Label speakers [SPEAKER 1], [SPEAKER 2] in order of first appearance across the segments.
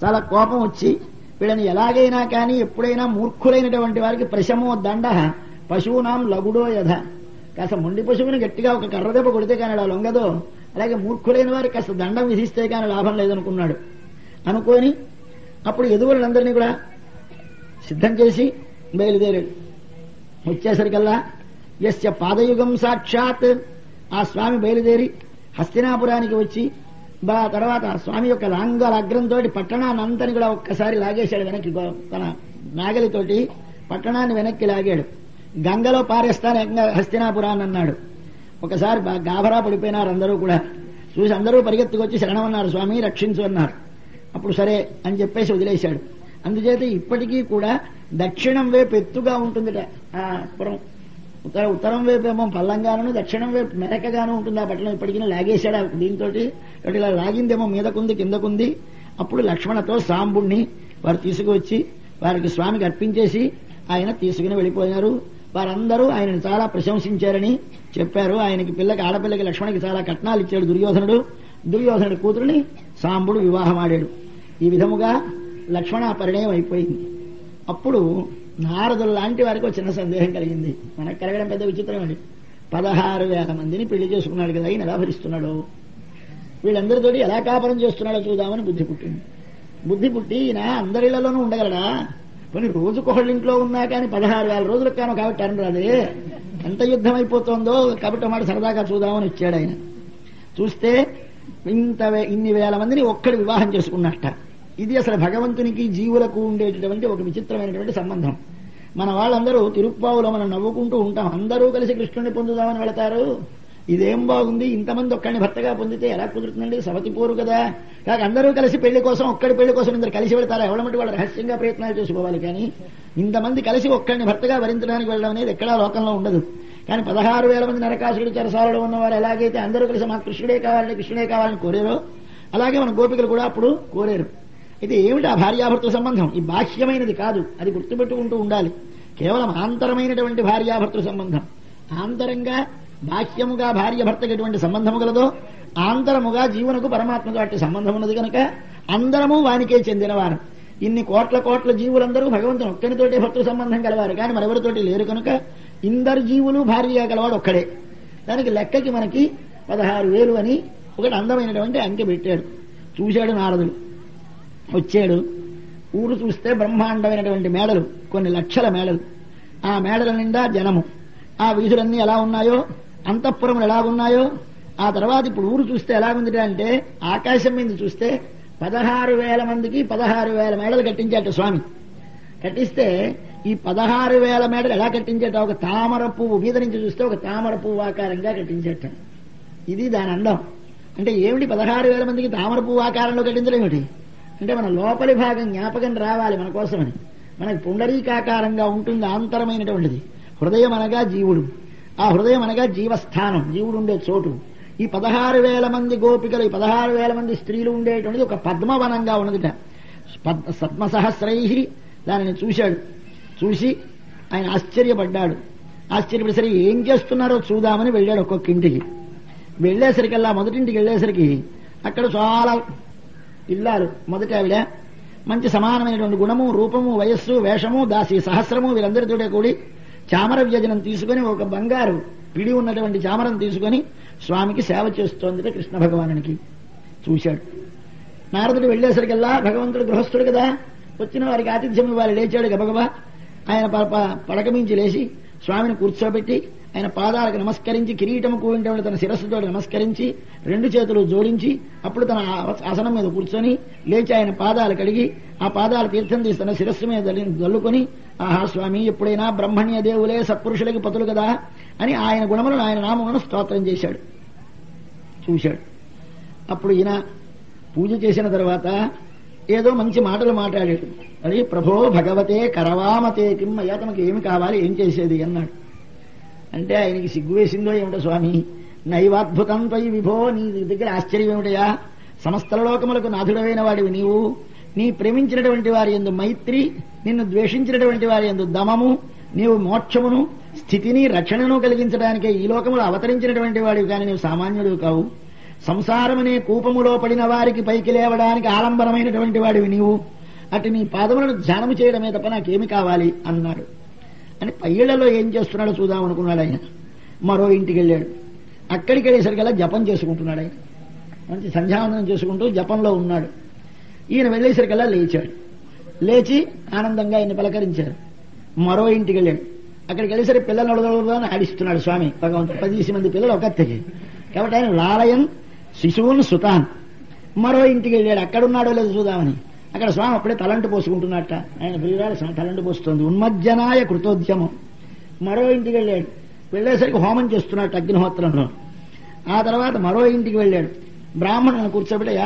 [SPEAKER 1] చాలా కోపం వచ్చి వీళ్ళని ఎలాగైనా కానీ ఎప్పుడైనా మూర్ఖులైనటువంటి వారికి ప్రశమో దండ పశువునాం లగుడో యథ, కాస్త మొండి పశువుని గట్టిగా ఒక కర్ర దెబ్బ కొడితే కానీ అలా లొంగదో, అలాగే మూర్ఖులైన వారికి కాస్త దండం విధిస్తే కానీ లాభం లేదనుకున్నాడు. అనుకొని అప్పుడు ఎదువులందరినీ కూడా సిద్ధం చేసి బయలుదేరాడు. వచ్చేసరికల్లా యస్య పాదయుగం సాక్షాత్, ఆ స్వామి బయలుదేరి హస్తినాపురానికి వచ్చి తర్వాత స్వామి యొక్క లాంగలాగ్రంతో పట్టణాన్నంతని కూడా ఒక్కసారి లాగేశాడు వెనక్కి. తన నాగలితోటి పట్టణాన్ని వెనక్కి లాగాడు. గంగలో పారేస్తాను హస్తినాపురాన్ని అన్నాడు. ఒకసారి గాభరా పడిపోయినారు అందరూ కూడా. చూసి అందరూ పరిగెత్తుకొచ్చి శరణమన్నారు, స్వామి రక్షించు అన్నారు. అప్పుడు సరే అని చెప్పేసి వదిలేశాడు. అందుచేత ఇప్పటికీ కూడా దక్షిణం వైపు ఎత్తుగా ఉంటుందిట ఆ పురం. ఉత్తరం వైపు ఏమో పల్లంగాను, దక్షిణం వైపు మెరకగాను ఉంటుంది ఆ పట్టణం. ఇప్పటికీ లాగేశాడు దీంతో. ఇలా లాగిందేమో మీదకుంది కిందకుంది. అప్పుడు లక్ష్మణతో సాంబుణ్ణి వారు తీసుకువచ్చి వారికి స్వామికి అర్పించేసి ఆయన తీసుకుని వెళ్ళిపోయారు. వారందరూ ఆయనను చాలా ప్రశంసించారని చెప్పారు. ఆయనకి ఆడపిల్లకి లక్ష్మణకి చాలా కట్నాలు ఇచ్చాడు దుర్యోధనుడు. దుర్యోధనుడి కూతురుని సాంబుడు వివాహం ఆడాడు. ఈ విధముగా లక్ష్మణ పరిణయం అయిపోయింది. అప్పుడు నారదులు లాంటి వారికి ఒక చిన్న సందేహం కలిగింది. మనకు కలగడం పెద్ద విచిత్రం అండి. 16,000 మందిని పెళ్లి చేసుకున్నాడు కదా, ఈయన ఎలా భరిస్తున్నాడు, వీళ్ళందరితోటి ఎలా కాపురం చేస్తున్నాడో చూద్దామని బుద్ధి పుట్టింది. బుద్ధి పుట్టి ఈయన అందరిళ్లలోనూ ఉండగలడా, కొన్ని రోజుకొకళ్ళింట్లో ఉన్నా కానీ 16,000 రోజులకు కాను కాబట్టి అనరాదే, ఎంత యుద్ధం అయిపోతుందో కాబట్టి మాట సరదాగా చూద్దామని వచ్చాడు ఆయన. చూస్తే ఇన్ని వేల మందిని ఒక్కడి వివాహం చేసుకున్నట్ట. ఇది అసలు భగవంతునికి జీవులకు ఉండేటటువంటి ఒక విచిత్రమైనటువంటి సంబంధం. మన వాళ్ళందరూ తిరుప్పావులో మనం నవ్వుకుంటూ ఉంటాం, అందరూ కలిసి కృష్ణుడిని పొందుదామని వెళతారు. ఇదేం బాగుంది, ఇంతమంది ఒక్కడిని భర్తగా పొందితే ఎలా కుదురుతుందండి, సవతి పోరు కదా. కాక అందరూ కలిసి పెళ్లి కోసం ఒక్కడి పెళ్లి కోసం ఇందరు కలిసి వెళతారా, ఎవడమంటే వాళ్ళు రహస్యంగా ప్రయత్నాలు చేసుకోవాలి. కానీ ఇంతమంది కలిసి ఒక్కడిని భర్తగా భరించడానికి వెళ్ళడం అనేది ఎక్కడా లోకంలో ఉండదు. కానీ 16,000 మంది నరకాసురుడు చెరసాలలో ఉన్నవారు ఎలాగైతే అందరూ కలిసి మా కృష్ణుడే కావాలని కోరారో, అలాగే మన గోపికలు కూడా అప్పుడు కోరారు. అయితే ఏమిటి ఆ భార్యాభర్తల సంబంధం? ఈ బాహ్యమైనది కాదు, అది గుర్తుపెట్టుకుంటూ ఉండాలి. కేవలం ఆంతరమైనటువంటి భార్యాభర్తల సంబంధం. ఆంతరంగా బాహ్యముగా భార్య భర్తకి ఎటువంటి సంబంధము గలదో, ఆంతరముగా జీవనకు పరమాత్మకు అట్టి సంబంధం ఉన్నది కనుక అందరము వానికే చెందినవారు. ఇన్ని కోట్ల జీవులందరూ భగవంతుని ఒక్కనితోటే భర్తృ సంబంధం కలవారు, కానీ మరెవరితోటి లేరు కనుక ఇందరు జీవులు భార్యగా కలవాడు ఒక్కడే. దానికి లెక్కకి మనకి 16,000 అని ఒకటి అందమైనటువంటి అంకె పెట్టాడు. చూశాడు నారదుడు, వచ్చాడు. ఊరు చూస్తే బ్రహ్మాండమైనటువంటి మేడలు, కొన్ని లక్షల మేడలు. ఆ మేడల నిండా జనము. ఆ వీధులన్నీ ఎలా ఉన్నాయో, అంతఃపురములు ఎలాగున్నాయో, ఆ తర్వాత ఇప్పుడు ఊరు చూస్తే ఎలాగుంది అంటే ఆకాశం మీద చూస్తే 16,000 మందికి 16,000 మేడలు కట్టించాట స్వామి. కట్టిస్తే ఈ 16,000 మేడలు ఎలా కట్టించేట, ఒక తామర పువ్వు మీద నుంచి చూస్తే ఒక తామర పువ్వు ఆకారంగా కట్టించేట. ఇది దాని అందం. అంటే ఏమిటి 16,000 మందికి తామర పువ్వు ఆకారంలో కట్టించడం ఏమిటి అంటే మన లోపలి భాగం జ్ఞాపకం రావాలి మన కోసమని. మనకి పుండరీకాకారంగా ఉంటుంది ఆంతరమైనటువంటిది. హృదయం అనగా జీవుడు, ఆ హృదయం అనగా జీవస్థానం, జీవుడు ఉండే చోటు. ఈ 16,000 మంది గోపికలు, ఈ 16,000 మంది స్త్రీలు ఉండేటువంటిది ఒక పద్మవనంగా ఉన్నదిట. పద్మసహస్రై దానిని చూశాడు. చూసి ఆయన ఆశ్చర్యపడ్డాడు. ఆశ్చర్యపడి సరే ఏం చేస్తున్నారో చూద్దామని వెళ్ళాడు ఒక్కొక్క ఇంటికి. వెళ్లేసరికల్లా మొదటింటికి వెళ్లేసరికి అక్కడ చాలా ఇల్లాలు. మొదటి ఆవిడ మంచి సమానమైనటువంటి గుణము, రూపము, వయస్సు, వేషము, దాసి సహస్రము వీరందరితోటే కూడి చామర వ్యజనం తీసుకుని ఒక బంగారు పిడి ఉన్నటువంటి చామరం తీసుకుని స్వామికి సేవ చేస్తోంది కృష్ణ భగవానునికి. చూశాడు. నారదుడు వెళ్లేసరికల్లా భగవంతుడు గృహస్థుడు కదా, వచ్చిన వారికి ఆతిథ్యం ఇవ్వాలి. లేచాడు గబగబా. ఆయన పడక మించి లేచి స్వామిని కూర్చోబెట్టి ఆయన పాదాలకు నమస్కరించి, కిరీటము కూడినటువంటి తన శిరస్సుతో నమస్కరించి 2 చేతులు జోడించి అప్పుడు తన ఆసనం మీద కూర్చొని లేచి ఆయన పాదాలు కడిగి ఆ పాదాలు తీర్థం తీసి తన శిరస్సు మీద దల్లుకొని, ఆహా స్వామి ఎప్పుడైనా బ్రహ్మణ్య దేవులే సత్పురుషులకి పతులు కదా అని ఆయన గుణములను, ఆయన నామములను స్తోత్రం చేశాడు. చూశాడు. అప్పుడు ఈయన పూజ చేసిన తర్వాత ఏదో మంచి మాటలు మాట్లాడాడు. అది ప్రభో భగవతే కరవామతే కిమ్, అయ్యా తమకు ఏమి కావాలి, ఏం చేసేది అన్నాడు. అంటే ఆయనకి సిగ్గు వేసిందో ఏమిటో, స్వామి నైవాద్భుతం త్వయి విభో, నీ దగ్గర ఆశ్చర్యం ఏమిటయా, సమస్త లోకములకు నాథుడమైన వాడివి నీవు, నీ ప్రేమించినటువంటి వారి యందు మైత్రి, నిన్ను ద్వేషించినటువంటి వారి యందు దమము, నీవు మోక్షమును స్థితిని రక్షణను కలిగించడానికే ఈ లోకములు అవతరించినటువంటి వాడివి, కానీ నీవు సామాన్యుడు కావు. సంసారమనే కూపములో పడిన వారికి పైకి లేవడానికి ఆలంబనమైనటువంటి వాడివి నీవు. అటు నీ పాదములను ధ్యానము చేయడమే తప్ప నాకేమి కావాలి అన్నాడు. అని పయ్యళ్లలో ఏం చేస్తున్నాడో చూద్దామనుకున్నాడు ఆయన. మరో ఇంటికి వెళ్ళాడు. అక్కడికి వెళ్ళేసరికల్లా జపం చేసుకుంటున్నాడు ఆయన. మంచి సంధ్యావందనం చేసుకుంటూ జపంలో ఉన్నాడు. ఈయన వెళ్ళేసరికల్లా లేచాడు. లేచి ఆనందంగా ఆయన పలకరించారు. మరో ఇంటికి వెళ్ళాడు. అక్కడికి వెళ్ళేసరికి పిల్లలు నడుదని ఆడిస్తున్నాడు స్వామి భగవంతుడు. 10 మంది పిల్లలు ఒక్కత్తకి. కాబట్టి ఆయన లాలయన్ శిశువును సుతాన్. మరో ఇంటికి వెళ్ళాడు. అక్కడున్నాడో లేదో చూద్దామని. అక్కడ స్వామి అప్పుడే తలంటు పోసుకుంటున్నట్ట. ఆయన ప్రియురాలు తలంటు పోస్తుంది. ఉన్మజ్జనాయ కృతోద్యమం. మరో ఇంటికి వెళ్ళాడు. వెళ్ళేసరికి హోమం చేస్తున్నట్టు అగ్నిహోత్రంలో. ఆ తర్వాత మరో ఇంటికి వెళ్ళాడు. బ్రాహ్మణులను కూర్చోబెట్టయా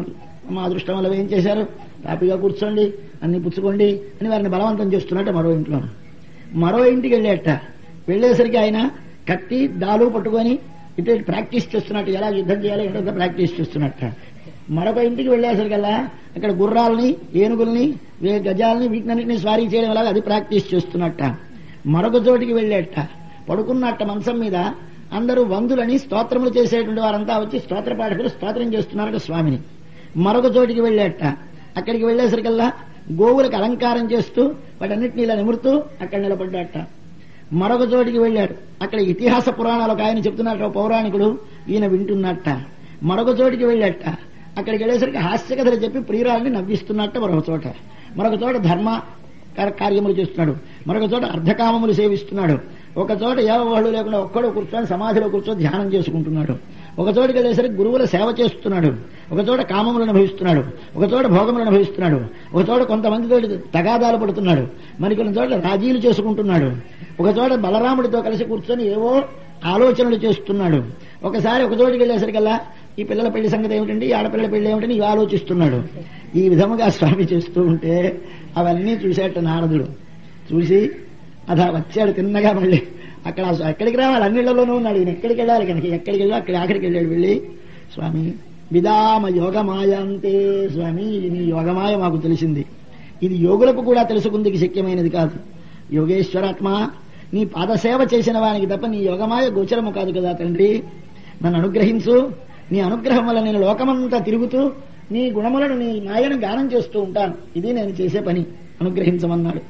[SPEAKER 1] మా అదృష్టం వల్ల ఏం చేశారు, హ్యాపీగా కూర్చోండి, అన్ని పుచ్చుకోండి అని వారిని బలవంతం చేస్తున్నట్ట మరో ఇంట్లో. మరో ఇంటికి వెళ్ళేట. వెళ్ళేసరికి ఆయన కత్తి డాలు పట్టుకొని ఇటు ప్రాక్టీస్ చేస్తున్నట్టు, ఎలా యుద్ధం చేయాలో ఏంటంతా ప్రాక్టీస్ చేస్తున్నట్ట. మరొక ఇంటికి వెళ్ళేసరికల్లా అక్కడ గుర్రాలని, ఏనుగుల్ని, గజాలని వీటినన్నింటినీ స్వారీ చేయడం వల్ల అది ప్రాక్టీస్ చేస్తున్నట్ట. మరొక చోటికి వెళ్ళేట. పడుకున్నట్ట మంచం మీద. అందరూ వందులని స్తోత్రములు చేసేటువంటి వారంతా వచ్చి స్తోత్ర పాఠకులు స్తోత్రం చేస్తున్నారట స్వామిని. మరొక చోటికి వెళ్ళేట. అక్కడికి వెళ్ళేసరికల్లా గోవులకు అలంకారం చేస్తూ వాటన్నిటిని ఇలా నిమురుతూ అక్కడ నిలబడ్డాట. మరొక చోటికి వెళ్ళాడు. అక్కడ ఇతిహాస పురాణాలు ఒక ఆయన చెప్తున్నట్టు పౌరాణికుడు, ఈయన వింటున్నట్ట. మరొక చోటికి వెళ్ళాట. అక్కడికి వెళ్ళేసరికి హాస్యకథలు చెప్పి ప్రియురాలని నవ్విస్తున్నట్ట మరొక చోట. మరొక చోట ధర్మ కార్యములు చేస్తున్నాడు. మరొక చోట అర్ధకామములు సేవిస్తున్నాడు. ఒక చోట ఎవరు లేకుండా ఒక్కడో కూర్చొని సమాధిలో కూర్చొని ధ్యానం చేసుకుంటున్నాడు. ఒక చోటికి వెళ్ళేసరికి గురువుల సేవ చేస్తున్నాడు. ఒక చోట కామములను అనుభవిస్తున్నాడు. ఒక చోట భోగములను అనుభవిస్తున్నాడు. ఒక చోట కొంతమందితో తగాదాలు పడుతున్నాడు. మరికొన్ని చోట్ల రాజీలు చేసుకుంటున్నాడు. ఒక చోట బలరాముడితో కలిసి కూర్చొని ఏవో ఆలోచనలు చేస్తున్నాడు. ఒకసారి ఒక చోటికి వెళ్ళేసరికల్లా ఈ పిల్లల పెళ్లి సంగతి ఏమిటండి, ఈ ఆడపిల్లల పెళ్లి ఏమిటని ఇవి ఆలోచిస్తున్నాడు. ఈ విధముగా స్వామి చేస్తూ ఉంటే అవన్నీ చూసేట నారదుడు. చూసి అదా వచ్చాడు తిన్నగా. మళ్ళీ అక్కడ ఎక్కడికి రావాలి, అన్నిళ్లలోనూ ఉన్నాడు. ఈయన ఎక్కడికి వెళ్ళాలి కనుక ఎక్కడికి వెళ్ళా అక్కడ ఆఖరికి వెళ్ళాడు. వెళ్ళి స్వామి విదామ యోగమాయ అంతే. స్వామి నీ యోగమాయ మాకు తెలిసింది. ఇది యోగులకు కూడా తెలుసుకుందికి శక్యమైనది కాదు. యోగేశ్వరాత్మ నీ పాదసేవ చేసిన వానికి తప్ప నీ యోగమాయ గోచరము కాదు కదా తండ్రి. నన్ను అనుగ్రహించు. నీ అనుగ్రహం వల్ల నేను లోకమంతా తిరుగుతూ నీ గుణములను, నీ మాయను గానం చేస్తూ ఉంటాను. ఇది నేను చేసే పని, అనుగ్రహించమన్నాడు.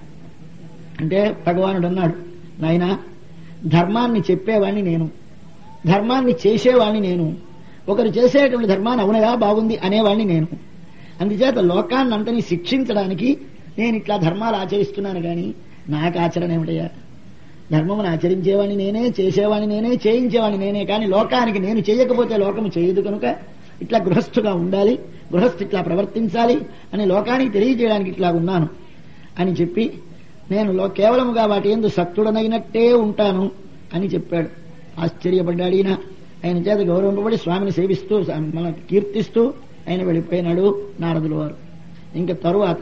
[SPEAKER 1] అంటే భగవానుడు అన్నాడు, నాయనా ధర్మాన్ని చెప్పేవాణ్ణి నేను, ధర్మాన్ని చేసేవాణ్ణి నేను, ఒకరు చేసేటువంటి ధర్మాన్ని అవునగా బాగుంది అనేవాణ్ణి నేను. అందుచేత లోకాన్నంతని శిక్షించడానికి నేను ఇట్లా ధర్మాలు ఆచరిస్తున్నాను గాని నాకు ఆచరణ ఏమిటయ్యా? ధర్మమును ఆచరించేవాణ్ణి నేనే, చేసేవాణ్ణి నేనే, చేయించేవాణ్ణి నేనే. కానీ లోకానికి నేను చేయకపోతే లోకము చేయదు కనుక ఇట్లా గృహస్థుగా ఉండాలి, గృహస్థు ఇట్లా ప్రవర్తించాలి అని లోకానికి తెలియజేయడానికి ఇట్లా ఉన్నాను అని చెప్పి నేను కేవలముగా వాటి యందు సక్తుడనైనట్టే ఉంటాను అని చెప్పాడు. ఆశ్చర్యపడ్డాడు ఈయన. ఆయన చేత గౌరవింపబడి స్వామిని సేవిస్తూ మన కీర్తిస్తూ ఆయన వెళ్ళిపోయినాడు నారదుల వారు. ఇంకా తరువాత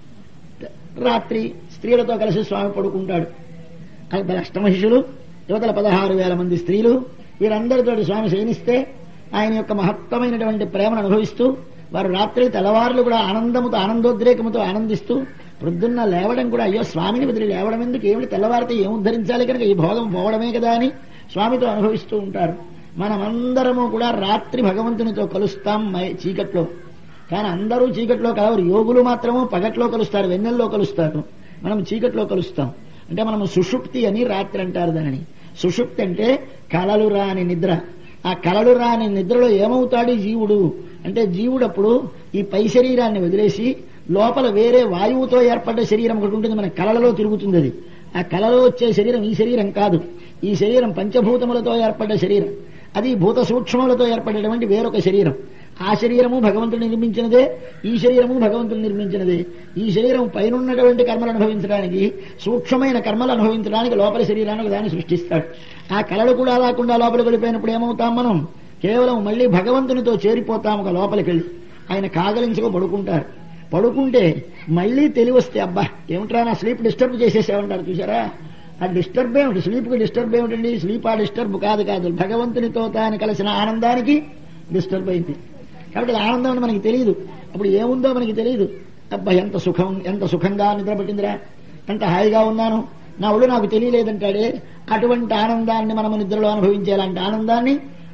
[SPEAKER 1] రాత్రి స్త్రీలతో కలిసి స్వామి పడుకుంటాడు. అష్టమహిషులు, యువతల 16,000 మంది స్త్రీలు, వీరందరితో స్వామి శయనిస్తే ఆయన యొక్క మహత్తమైనటువంటి ప్రేమను అనుభవిస్తూ వారు రాత్రి తెల్లవారులు కూడా ఆనందముతో, ఆనందోద్రేకముతో ఆనందిస్తూ ప్రొద్దున్న లేవడం కూడా, అయ్యో స్వామిని బదిలి లేవడం ఎందుకు, ఏమిటి తెల్లవారితే ఏం ఉద్ధరించాలి కనుక ఈ భోగం పోవడమే కదా అని స్వామితో అనుభవిస్తూ ఉంటారు. మనమందరము కూడా రాత్రి భగవంతునితో కలుస్తాం చీకట్లో. కానీ అందరూ చీకట్లో కలవరు. యోగులు మాత్రము పగట్లో కలుస్తారు, వెన్నెల్లో కలుస్తారు. మనం చీకట్లో కలుస్తాం. అంటే మనము సుషుప్తి అని రాత్రి అంటారు దానిని. సుషుప్తి అంటే కలలు రాని నిద్ర. ఆ కలలు రాని నిద్రలో ఏమవుతాడు జీవుడు అంటే, జీవుడప్పుడు ఈ పై శరీరాన్ని వదిలేసి లోపల వేరే వాయువుతో ఏర్పడ్డ శరీరం ఒకటి ఉంటుంది, మన కలలలో తిరుగుతుంది. అది ఆ కలలో వచ్చే శరీరం ఈ శరీరం కాదు. ఈ శరీరం పంచభూతములతో ఏర్పడ్డ శరీరం. అది భూత సూక్ష్మములతో ఏర్పడేటువంటి వేరొక శరీరం. ఆ శరీరము భగవంతుడు నిర్మించినదే, ఈ శరీరము భగవంతుడు నిర్మించినదే. ఈ శరీరం పైనున్నటువంటి కర్మలు అనుభవించడానికి, సూక్ష్మమైన కర్మలు అనుభవించడానికి లోపల శరీరానికి దాన్ని సృష్టిస్తాడు. ఆ కళలు కూడా రాకుండా లోపలికి వెళ్ళిపోయినప్పుడు ఏమవుతాం మనం? కేవలం మళ్లీ భగవంతునితో చేరిపోతాం. ఒక లోపలికి వెళ్ళి ఆయన కాగలించుకో పడుకుంటారు. పడుకుంటే మళ్లీ తెలివస్తే, అబ్బా ఏమిట్రా నా స్లీప్ డిస్టర్బ్ చేసేసేమంటారు చూసారా? ఆ డిస్టర్బ్ ఏమిటి? స్లీప్ కి డిస్టర్బ్ ఏమిటండి? స్లీప్ ఆ డిస్టర్బ్ కాదు. భగవంతునితో తాను కలిసిన ఆనందానికి డిస్టర్బ్ అయింది. కాబట్టి ఆనందం అని మనకి తెలియదు. అప్పుడు ఏముందో మనకి తెలియదు. అబ్బా ఎంత సుఖంగా నిద్రపట్టిందిరా, ఎంత హాయిగా ఉన్నాను, నా ఒళ్ళు నాకు తెలియలేదంటాడే. అటువంటి ఆనందాన్ని మనము నిద్రలో అనుభవించేలాంటి ఆనందాన్ని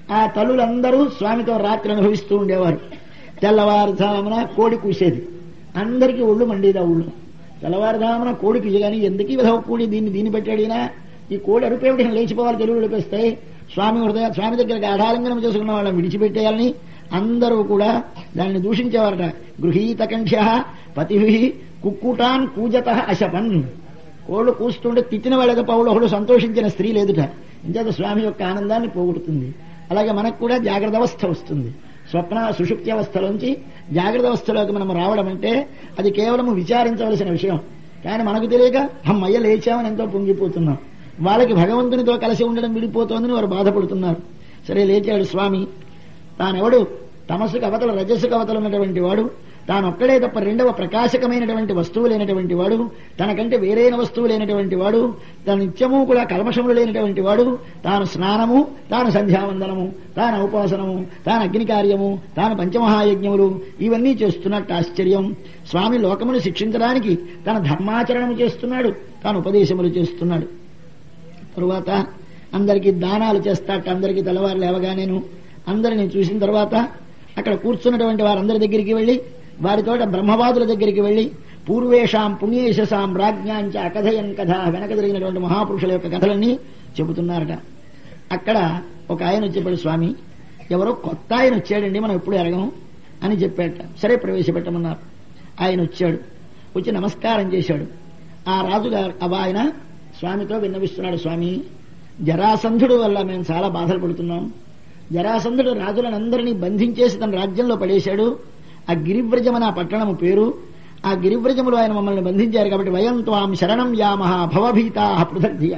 [SPEAKER 1] ఆ తల్లులందరూ స్వామితో రాత్రి అనుభవిస్తూ ఉండేవారు. తెల్లవారుజామున కోడి కూసేది, అందరికీ ఒళ్ళు మండేది. ఆ ఊళ్ళో తెల్లవారుజామున కోడి కూయగాని ఎందుకు ఈ విధవ కోడి దీన్ని పెట్టాడినా, ఈ కోడి అరుపేమిటి లేచిపోవాలి, తెలుగు లేపేస్తాయి, స్వామి దగ్గరికి ఆధారంగా చేసుకున్న వాళ్ళని విడిచిపెట్టేయాలని అందరూ కూడా దాన్ని దూషించేవారట. గృహీత కంఠ్య పతిభి కుక్కుటాన్ కూజత అశపన్. కోళ్లు కూస్తుంటే తిట్టిన వాళ్ళ పౌలు ఒకడు సంతోషించిన స్త్రీ లేదుట. ఇంచేత స్వామి యొక్క ఆనందాన్ని పోగొడుతుంది. అలాగే మనకు కూడా జాగ్రత్త అవస్థ వస్తుంది. స్వప్న సుషుప్తి అవస్థలోంచి జాగ్రత్త అవస్థలోకి మనం రావడం అంటే అది కేవలం విచారించవలసిన విషయం. కానీ మనకు తెలియక అమ్మయ్య లేచామని ఎంతో పొంగిపోతున్నాం. వాళ్ళకి భగవంతునితో కలిసి ఉండడం విడిపోతోందని వారు బాధపడుతున్నారు. సరే లేచాడు స్వామి. తానెవడు తమస్సుకు అవతల రజస్సుకు అవతల ఉన్నటువంటి వాడు, తానొక్కడే తప్ప రెండవ ప్రకాశకమైనటువంటి వస్తువు లేనటువంటి వాడు, తనకంటే వేరైన వస్తువు లేనటువంటి వాడు, తన నిత్యము కూడా కల్మషములు లేనటువంటి వాడు, తాను స్నానము, తాను సంధ్యావందనము, తాను ఉపాసనము, తాను అగ్ని కార్యము, తాను పంచమహాయజ్ఞములు ఇవన్నీ చేస్తున్నట్టు ఆశ్చర్యం. స్వామి లోకమును శిక్షించడానికి తన ధర్మాచరణము చేస్తున్నాడు, తాను ఉపదేశములు చేస్తున్నాడు. తరువాత అందరికీ దానాలు చేస్తాట. అందరికీ తెల్లవారు లేవగానేను అందరినీ చూసిన తర్వాత అక్కడ కూర్చున్నటువంటి వారందరి దగ్గరికి వెళ్లి, వారితోట బ్రహ్మవాదుల దగ్గరికి వెళ్లి, పూర్వేషాం పుణ్యేశాం రాజ్ఞాంచ అకథయన్ కథ, వెనక జరిగినటువంటి మహాపురుషుల యొక్క కథలన్నీ చెబుతున్నారట. అక్కడ ఒక ఆయన చెప్పాడు, స్వామి ఎవరో కొత్త ఆయన వచ్చాడండి, మనం ఎప్పుడు ఎరగము అని చెప్పాట. సరే ప్రవేశపెట్టమన్నారు. ఆయన వచ్చాడు. వచ్చి నమస్కారం చేశాడు. ఆ రాజుగారు ఆయన స్వామితో విన్నవిస్తున్నాడు, స్వామి జరాసంధుడు వల్ల మేము చాలా బాధలు పడుతున్నాం. జరాసంధుడు రాజులనందరినీ బంధించేసి తన రాజ్యంలో పడేశాడు. ఆ గిరివ్రజమన పట్టణము పేరు. ఆ గిరివ్రజములు ఆయన మమ్మల్ని బంధించారు కాబట్టి వయం త్వాం శరణం యామః భవభీతా పృథగ్ధియ.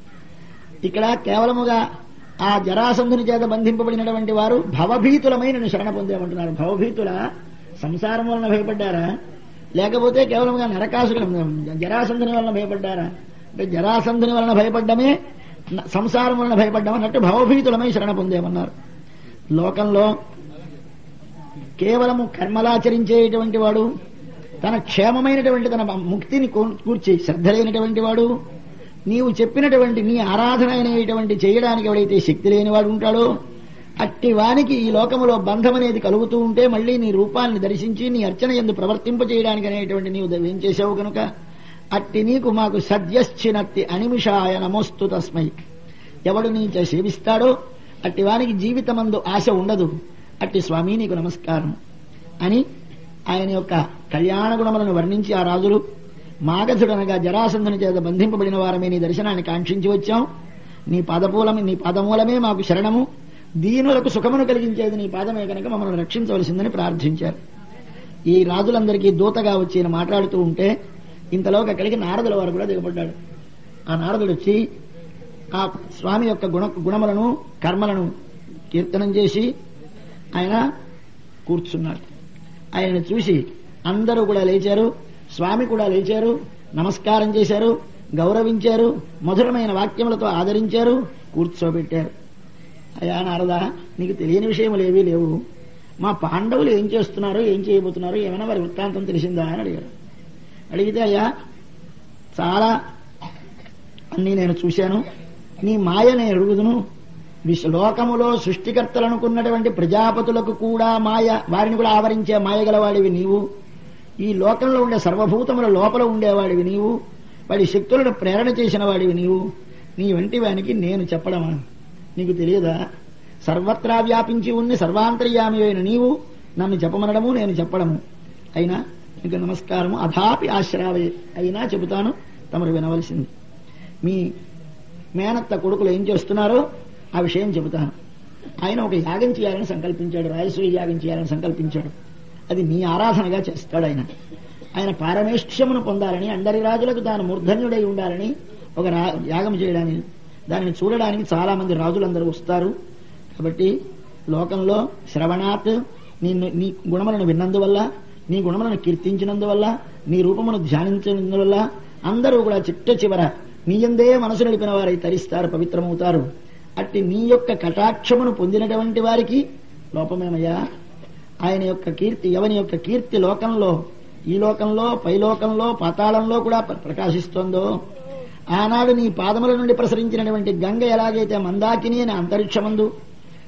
[SPEAKER 1] ఇక్కడ కేవలముగా ఆ జరాసంధుని చేత బంధింపబడినటువంటి వారు భవభీతులమైన శరణ పొందేమంటున్నారు. భవభీతుల సంసారం వలన భయపడ్డారా, లేకపోతే కేవలంగా నరకాసురుల జరాసంధుని వలన భయపడ్డారా? అంటే జరాసంధుని వలన భయపడ్డమే సంసారం వలన భయపడ్డం అన్నట్టు భవభీతులమై శరణ పొందేమన్నారు. లోకంలో కేవలము కర్మలాచరించేటువంటి వాడు, తన క్షేమమైనటువంటి తన ముక్తిని కూర్చి శ్రద్ధ లేనటువంటి వాడు, నీవు చెప్పినటువంటి నీ ఆరాధన అనేటువంటి చేయడానికి ఎవడైతే శక్తి లేనివాడు ఉంటాడో అట్టి వానికి ఈ లోకములో బంధం అనేది కలుగుతూ ఉంటే మళ్లీ నీ రూపాన్ని దర్శించి నీ అర్చన యందు ప్రవర్తింపచేయడానికి అనేటువంటి నీవు ఏం చేశావు కనుక అట్టి నీకు మాకు సద్యశ్చినత్తి అనిమిషాయ నమోస్తు తస్మై. ఎవడు నీ సేవిస్తాడో అట్టి వానికి జీవితమందు ఆశ ఉండదు. అట్టి స్వామి నీకు నమస్కారం అని ఆయన యొక్క కళ్యాణ గుణములను వర్ణించి ఆ రాజులు మాగధుడనగా జరాసంధుని చేత బంధింపబడిన వారమే నీ దర్శనాన్ని కాంక్షించి వచ్చాం. నీ పాదమూలమే మాకు శరణము, దీనులకు సుఖమును కలిగించేది నీ పాదమే కనుక మమ్మల్ని రక్షించవలసిందని ప్రార్థించారు. ఈ రాజులందరికీ దూతగా వచ్చి ఈయన మాట్లాడుతూ ఉంటే ఇంతలో అక్కడికి నారదుల వారు కూడా దిగబడ్డాడు. ఆ నారదుడు వచ్చి ఆ స్వామి యొక్క గుణములను కర్మలను కీర్తనం చేసి ఆయన కూర్చున్నాడు. ఆయనను చూసి అందరూ కూడా లేచారు. స్వామి కూడా లేచారు, నమస్కారం చేశారు, గౌరవించారు, మధురమైన వాక్యములతో ఆదరించారు, కూర్చోబెట్టారు. అయ్యా నారదా, నీకు తెలియని విషయములు ఏవీ లేవు. మా పాండవులు ఏం చేస్తున్నారో ఏం చేయబోతున్నారో ఏమైనా వారి వృత్తాంతం తెలిసిందా అని అడిగారు. అడిగితే అయ్యా చాలా అన్నీ నేను చూశాను, నీ మాయ నేను ఎరుగుదును. లోకములో సృష్టికర్తలనుకున్నటువంటి ప్రజాపతులకు కూడా మాయ, వారిని కూడా ఆవరించే మాయగలవాడివి నీవు. ఈ లోకంలో ఉండే సర్వభూతముల లోపల ఉండేవాడివి నీవు. వాడి శక్తులను ప్రేరణ చేసిన వాడివి నీవు. నీ వంటి వానికి నేను చెప్పడమా? నీకు తెలియదా? సర్వత్రా వ్యాపించి ఉన్ని సర్వాంతర్యామి అయిన నీవు నన్ను చెప్పమనడము, నేను చెప్పడము. అయినా నీకు నమస్కారము. అథాపి ఆశ్రావే, అయినా చెబుతాను, తమరు వినవలసింది. మీ మేనత్త కొడుకులు ఏం చేస్తున్నారో ఆ విషయం చెబుతాను. ఆయన ఒక యాగం చేయాలని సంకల్పించాడు, రాయసూయ యాగం చేయాలని సంకల్పించాడు. అది నీ ఆరాధనగా చేస్తాడు. ఆయన పారమేష్ఠ్యమును పొందాలని, అందరి రాజులకు తాను మూర్ధన్యుడై ఉండాలని ఒక యాగం చేయడానికి, దానిని చూడడానికి చాలా మంది రాజులందరూ వస్తారు. కాబట్టి లోకంలో శ్రవణాత్ నీ గుణములను విన్నందువల్ల, నీ గుణములను కీర్తించినందువల్ల, నీ రూపమును ధ్యానించినందువల్ల అందరూ కూడా చిట్ట చివర నీయందే మనసు నడిపిన వారై తరిస్తారు, పవిత్రమవుతారు. అట్టి నీ యొక్క కటాక్షమును పొందినటువంటి వారికి లోపమేమయ్యా? ఆయన యొక్క కీర్తి, ఎవని యొక్క కీర్తి లోకంలో, ఈ లోకంలో, పైలోకంలో, పాతాళంలో కూడా ప్రకాశిస్తోందో, ఆనాడు నీ పాదముల నుండి ప్రసరించినటువంటి గంగ ఎలాగైతే మందాకిని అనే అంతరిక్షమందు,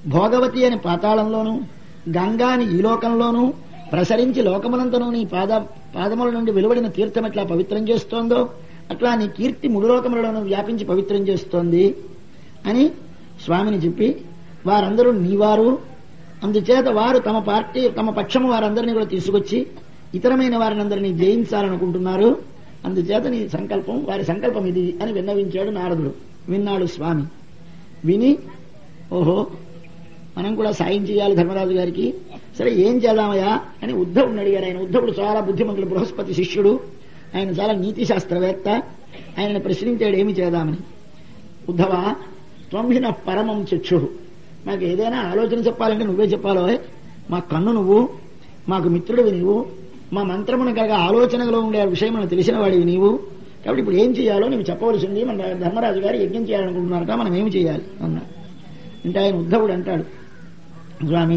[SPEAKER 1] భోగవతి అని పాతాళంలోనూ, గంగాని ఈ లోకంలోనూ ప్రసరించి లోకమునంతను నీ పాదముల నుండి వెలువడిన తీర్థం ఎట్లా పవిత్రం చేస్తోందో అట్లా నీ కీర్తి ముడులోకములను వ్యాపించి పవిత్రం చేస్తోంది అని స్వామిని చెప్పి, వారందరూ నీవారు, అందుచేత వారు తమ పక్షము వారందరినీ కూడా తీసుకొచ్చి ఇతరమైన వారినందరినీ జయించాలనుకుంటున్నారు, అందుచేత నీ సంకల్పం, వారి సంకల్పం ఇది అని విన్నవించాడు నారదుడు. విన్నాడు స్వామి. విని ఓహో మనం కూడా సాయం చేయాలి ధర్మరాజు గారికి, సరే ఏం చేద్దామయ్యా అని ఉద్ధవుడిని అడిగారు. ఆయన ఉద్ధవుడు చాలా బుద్ధిమంతుడు, బృహస్పతి శిష్యుడు, ఆయన చాలా నీతి శాస్త్రవేత్త. ఆయనను ప్రశ్నించాడు ఏమి చేద్దామని. ఉద్ధవ త్వంహిన పరమం చక్షు, మాకు ఏదైనా ఆలోచన చెప్పాలంటే నువ్వే చెప్పాలో, మా కన్ను నువ్వు, మాకు మిత్రుడివి నీవు, మా మంత్రమును కాగా ఆలోచనలో ఉండే విషయమును తెలిసిన వాడివి నీవు, కాబట్టి ఇప్పుడు ఏం చేయాలో నీవు చెప్పవలసింది. మన ధర్మరాజు గారు యజ్ఞం చేయాలనుకుంటున్నారట, మనం ఏమి చేయాలి అన్నాడు. అంటే ఆయన ఉద్ధవుడు అంటాడు, స్వామి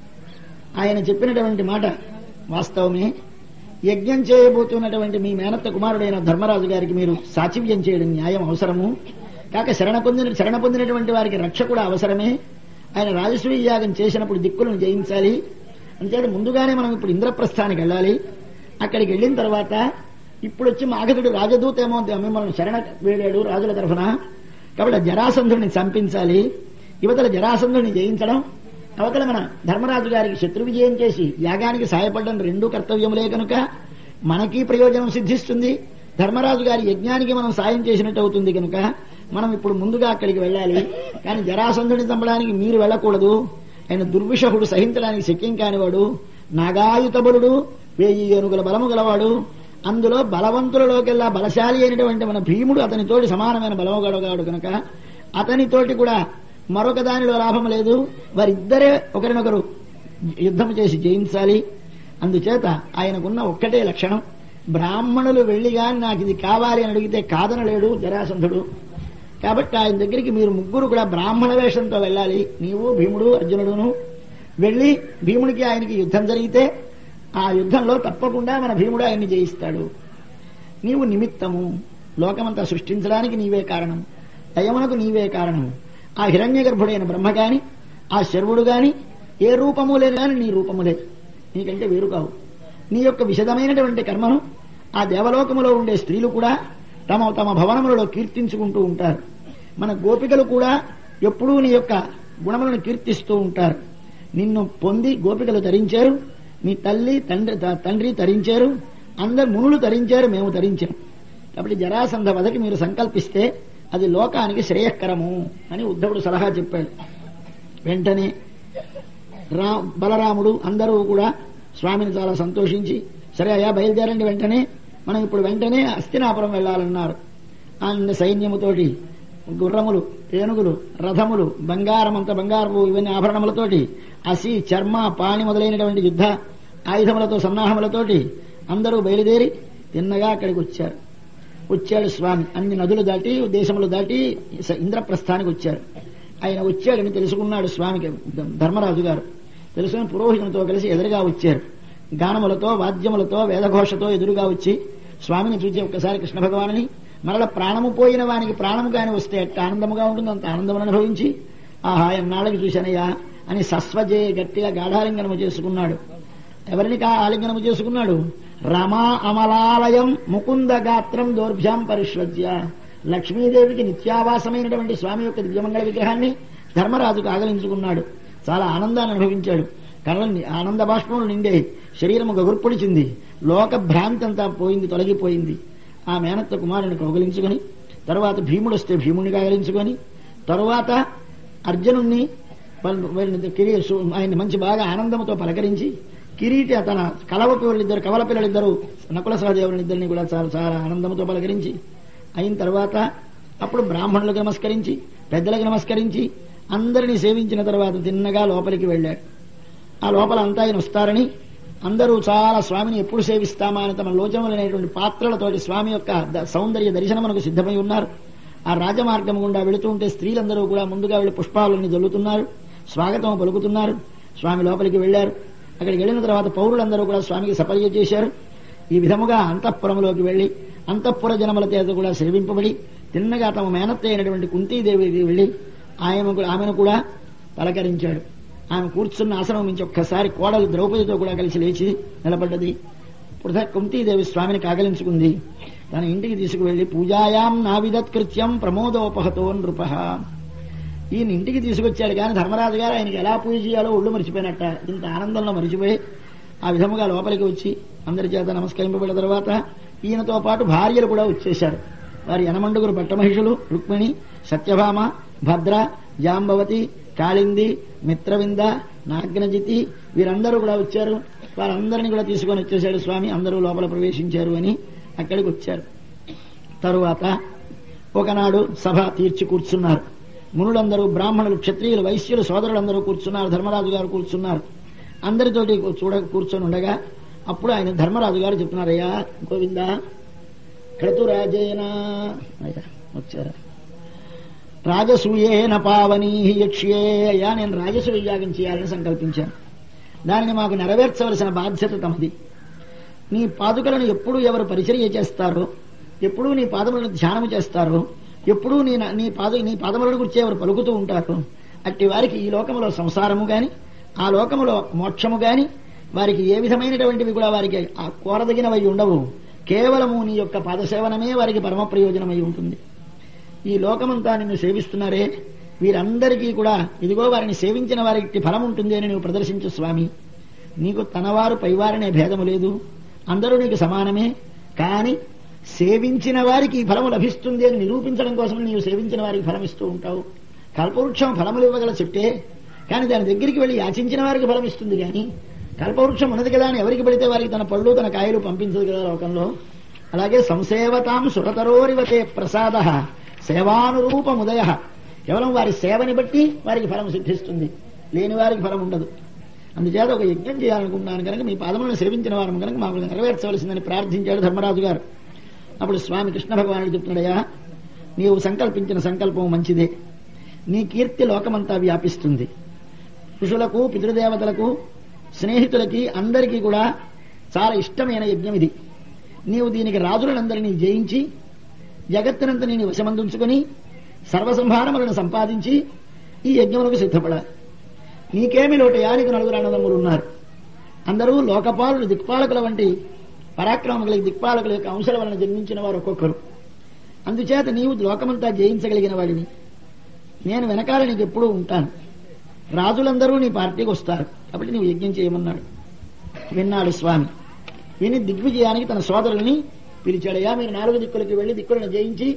[SPEAKER 1] ఆయన చెప్పినటువంటి మాట వాస్తవమే, యజ్ఞం చేయబోతున్నటువంటి మీ మేనత్త కుమారుడైన ధర్మరాజు గారికి మీరు సాచివ్యం చేయడం న్యాయం అవసరము, కాక శరణ పొందినటువంటి వారికి రక్ష కూడా అవసరమే. ఆయన రాజసూయ యాగం చేసినప్పుడు దిక్కులను జయించాలి, అంతేత ముందుగానే మనం ఇప్పుడు ఇంద్రప్రస్థానికి వెళ్ళాలి. అక్కడికి వెళ్ళిన తర్వాత ఇప్పుడు వచ్చి మాగధుడు రాజదూత ఏమో మిమ్మల్ని శరణ వేడాడు రాజుల తరఫున, కాబట్టి జరాసంధుడిని చంపించాలి. యువతల జరాసంధుడిని జయించడం, అవతల మన ధర్మరాజు గారికి శత్రు విజయం చేసి యాగానికి సాయపడడం రెండూ కర్తవ్యములే కనుక మనకి ప్రయోజనం సిద్ధిస్తుంది, ధర్మరాజు గారి యజ్ఞానికి మనం సాయం చేసినట్టు అవుతుంది కనుక మనం ఇప్పుడు ముందుగా అక్కడికి వెళ్ళాలి. కానీ జరాసంధుడిని చంపడానికి మీరు వెళ్ళకూడదు, ఆయన దుర్విషహుడు, సహించడానికి శక్యం కానివాడు, నాగాయుత బలుడు, 1000 ఏనుగుల బలము గలవాడు, అందులో బలవంతులలోకెల్లా బలశాలి అయినటువంటి మన భీముడు అతనితోటి సమానమైన బలము గలవాడు కనుక అతనితోటి కూడా మరొక దానిలో లాభం లేదు, వారిద్దరే ఒకరినొకరు యుద్ధం చేసి జయించాలి. అందుచేత ఆయనకున్న ఒక్కటే లక్షణం, బ్రాహ్మణులు వెళ్లిగాని నాకు ఇది కావాలి అని అడిగితే కాదనలేడు జరాసంధుడు. కాబట్టి ఆయన దగ్గరికి మీరు ముగ్గురు కూడా బ్రాహ్మణ వేషంతో వెళ్ళాలి, నీవు భీముడు అర్జునుడును వెళ్లి భీముడికి ఆయనకి యుద్ధం జరిగితే ఆ యుద్ధంలో తప్పకుండా మన భీముడు ఆయన్ని జయిస్తాడు. నీవు నిమిత్తము, లోకమంతా సృష్టించడానికి నీవే కారణం, దయమునకు నీవే కారణము. ఆ హిరణ్య గర్భుడైన బ్రహ్మ గాని ఆ శర్వుడు గాని ఏ రూపము లేదు గాని నీ రూపములే, నీకంటే వేరు కావు. నీ యొక్క విశదమైనటువంటి కర్మను ఆ దేవలోకములో ఉండే స్త్రీలు కూడా తమ తమ భవనములలో కీర్తించుకుంటూ ఉంటారు. మన గోపికలు కూడా ఎప్పుడూ నీ యొక్క గుణములను కీర్తిస్తూ ఉంటారు. నిన్ను పొంది గోపికలు తరించారు, నీ తల్లి తండ్రి తరించారు, అందరు మునులు తరించారు, మేము తరించాం. కాబట్టి జరాసంధ వధకి మీరు సంకల్పిస్తే అది లోకానికి శ్రేయస్కరము అని ఉద్ధవుడు సలహా చెప్పాడు. వెంటనే బలరాముడు అందరూ కూడా స్వామిని చాలా సంతోషించి, సరే అయ్యా బయలుదేరండి, మనం ఇప్పుడు వెంటనే హస్తినాపురం వెళ్లాలన్నారు. అన్ని సైన్యముతోటి, గుర్రములు, ఏనుగులు, రథములు, బంగారపు ఇవన్నీ ఆభరణములతోటి, అసి, చర్మ, పాణి మొదలైనటువంటి యుద్ధ ఆయుధములతో సన్నాహములతోటి అందరూ బయలుదేరి తిన్నగా అక్కడికి వచ్చాడు స్వామి. అన్ని నదులు దాటి దేశములు దాటి ఇంద్రప్రస్థానికి వచ్చారు. ఆయన వచ్చాడని తెలుసుకున్నాడు స్వామికి ధర్మరాజు గారు. తెలుసుకుని పురోహితునితో కలిసి ఎదురుగా వచ్చారు. గానములతో, వాద్యములతో, వేదఘోషతో ఎదురుగా వచ్చి స్వామిని చూసి ఒక్కసారి కృష్ణ భగవానుని, మరల ప్రాణము పోయిన వానికి ప్రాణము కాని వస్తే ఎట్ట ఆనందముగా ఉంటుందో అంత ఆనందమును అనుభవించి, ఆహా ఎన్నాళ్ళకి చూశానయ్యా అని సస్వజే గట్టిగా గాఢాలింగనము చేసుకున్నాడు. ఎవరిని ఆలింగనము చేసుకున్నాడు? రమా అమలాలయం ముకుంద గాత్రం దౌర్భ్యాం పరిష్వజ్య. లక్ష్మీదేవికి నిత్యావాసమైనటువంటి స్వామి యొక్క దివ్యమంగళ విగ్రహాన్ని ధర్మరాజుకు ఆగలించుకున్నాడు. చాలా ఆనందాన్ని అనుభవించాడు. కళ్ళని ఆనంద బాష్పములు నిండే, శరీరము గగుర్పొడిచింది, లోక భ్రాంతి అంతా పోయింది, తొలగిపోయింది. ఆ మేనత్త కుమారుని కౌగలించుకొని, తరువాత భీముడు వస్తే భీముడిని కాగలించుకొని, తరువాత అర్జునుణ్ణి ఆయన్ని మంచి బాగా ఆనందంతో పలకరించి, కిరీటి తన కవల పిల్లలిద్దరూ నకుల సహదేవులిద్దరిని కూడా చాలా చాలా ఆనందంతో పలకరించి అయిన తర్వాత అప్పుడు బ్రాహ్మణులకు నమస్కరించి, పెద్దలకు నమస్కరించి, అందరినీ సేవించిన తర్వాత తిన్నగా లోపలికి వెళ్ళాడు. ఆ లోపల అంతా ఆయన వస్తారని అందరూ చాలా స్వామిని ఎప్పుడు సేవిస్తామా అని తమ లోచనలైనటువంటి పాత్రలతోటి స్వామి యొక్క సౌందర్య దర్శనమునకు సిద్ధమై ఉన్నారు. ఆ రాజమార్గం గుండా వెళుతూ ఉంటే స్త్రీలందరూ కూడా ముందుగా వెళ్లి పుష్పాలని జల్లుతున్నారు, స్వాగతం పలుకుతున్నారు. స్వామి లోపలికి వెళ్లారు. అక్కడికి వెళ్లిన తర్వాత పౌరులందరూ కూడా స్వామికి సపర్య చేశారు. ఈ విధముగా అంతఃపురంలోకి వెళ్లి అంతఃపుర జనముల చేత కూడా సేవింపబడి తిన్నగా తమ మేనత్త అయినటువంటి కుంతీదేవికి వెళ్లి ఆమెను కూడా పలకరించాడు. ఆమె కూర్చున్న ఆసనం నుంచి ఒక్కసారి కోడలు ద్రౌపదితో కూడా కలిసి లేచి నిలబడ్డది. పృథక్ కుంతీదేవి స్వామిని కాగలించుకుంది. తన ఇంటికి తీసుకువెళ్లి పూజాయాం నావిదత్కృత్యం ప్రమోదోపహతో నృప. ఈయన ఇంటికి తీసుకొచ్చాడు కానీ ధర్మరాజు గారు ఆయనకి ఎలా పూజ చేయాలో ఒళ్ళు మరిచిపోయినట్ట. ఇంత ఆనందంలో మరిచిపోయి ఆ విధముగా లోపలికి వచ్చి అందరి చేత నమస్కరింపబడిన తర్వాత ఈయనతో పాటు భార్యలు కూడా వచ్చేశారు. వారి యనమండుగురు పట్టమహిషులు రుక్మిణి, సత్యభామ, భద్ర, జాంబవతి, కాళింది, మిత్రవింద, నాగ్నజితి వీరందరూ కూడా వచ్చారు. వారందరినీ కూడా తీసుకొని వచ్చేశాడు స్వామి. అందరూ లోపల ప్రవేశించారు అని అక్కడికి వచ్చారు. తరువాత ఒకనాడు సభ తీర్చి కూర్చున్నారు. మునులందరూ, బ్రాహ్మణులు, క్షత్రియులు, వైశ్యులు సోదరులందరూ కూర్చున్నారు. ధర్మరాజు గారు కూర్చున్నారు. అందరితోటి కూర్చొని ఉండగా అప్పుడు ఆయన ధర్మరాజు గారు చెప్తున్నారయ్యా గోవింద క్రతురాజేనా వచ్చారా రాజసూయేన పావనీ యక్ష్యే. అయ్యా నేను రాజసూయ యాగం చేయాలని సంకల్పించాను. దానిని మాకు నెరవేర్చవలసిన బాధ్యత తమది. నీ పాదుకలను ఎప్పుడు ఎవరు పరిచర్య చేస్తారో, ఎప్పుడూ నీ పాదములను ధ్యానం చేస్తారో, ఎప్పుడూ నీ పాదములను గురించి ఎవరు పలుకుతూ ఉంటారో అట్టి వారికి ఈ లోకములో సంసారము గాని ఆ లోకములో మోక్షము గాని వారికి ఏ విధమైనటువంటివి కూడా వారికి కోరదగినవై ఉండవు. కేవలము నీ యొక్క పాదసేవనమే వారికి పరమ ప్రయోజనమై ఉంటుంది. ఈ లోకమంతా నిన్ను సేవిస్తున్నారే, వీరందరికీ కూడా ఇదిగో వారిని సేవించిన వారికి ఫలం ఉంటుంది అని నువ్వు ప్రదర్శించు స్వామి. నీకు తనవారు పైవారనే భేదము లేదు, అందరూ నీకు సమానమే. కాని సేవించిన వారికి ఈ ఫలము లభిస్తుంది అని నిరూపించడం కోసం నీవు సేవించిన వారికి ఫలం ఇస్తూ ఉంటావు. కల్పవృక్షం ఫలములు ఇవ్వగల చెట్టే, కానీ దాని దగ్గరికి వెళ్లి యాచించిన వారికి ఫలం ఇస్తుంది. కానీ కల్పవృక్షం ఉన్నది కదా అని ఎవరికి పడితే వారికి తన పళ్ళు తన కాయలు పంపించదు కదా లోకంలో. అలాగే సంసేవతాం సురతరోరివతే ప్రసాద సేవానురూపముదయ. కేవలం వారి సేవని బట్టి వారికి ఫలం సిద్ధిస్తుంది, లేని వారికి ఫలం ఉండదు. అందుచేత ఒక యజ్ఞం చేయాలనుకున్నాను కనుక మీ పాదములను సేవించిన వారు కనుక మాకు నెరవేర్చవలసిందని ప్రార్థించాడు ధర్మరాజు గారు. అప్పుడు స్వామి కృష్ణ భగవానుడు చెప్తున్నాడయ్యా, నీవు సంకల్పించిన సంకల్పం మంచిదే. నీ కీర్తి లోకమంతా వ్యాపిస్తుంది. ఋషులకు, పితృదేవతలకు, స్నేహితులకి అందరికీ కూడా చాలా ఇష్టమైన యజ్ఞం ఇది. నీవు దీనికి రాజులందరినీ జయించి జగత్తునంతా నీ వశమందుంచుకుని సర్వసంహారములను సంపాదించి ఈ యజ్ఞములకు సిద్ధపడాలి. నీకేమి లోటయా? నీకు నలుగురు అన్నదమ్ములు ఉన్నారు. అందరూ లోకపాలుడు, దిక్పాలకుల వంటి పరాక్రమముల దిక్పాలకుల యొక్క అంశాల వలన జన్మించిన వారు ఒక్కొక్కరు. అందుచేత నీవు లోకమంతా జయించగలిగిన వాడిని. నేను వెనకాల నీకు ఎప్పుడూ ఉంటాను. రాజులందరూ నీ పార్టీకి వస్తారు, కాబట్టి నీవు యజ్ఞం చేయమన్నాడు. విన్నాడు స్వామి. విని దిగ్విజయానికి తన సోదరుల్ని పిలిచాడయ్యా, మీరు 4 దిక్కులకి వెళ్లి దిక్కులను జయించి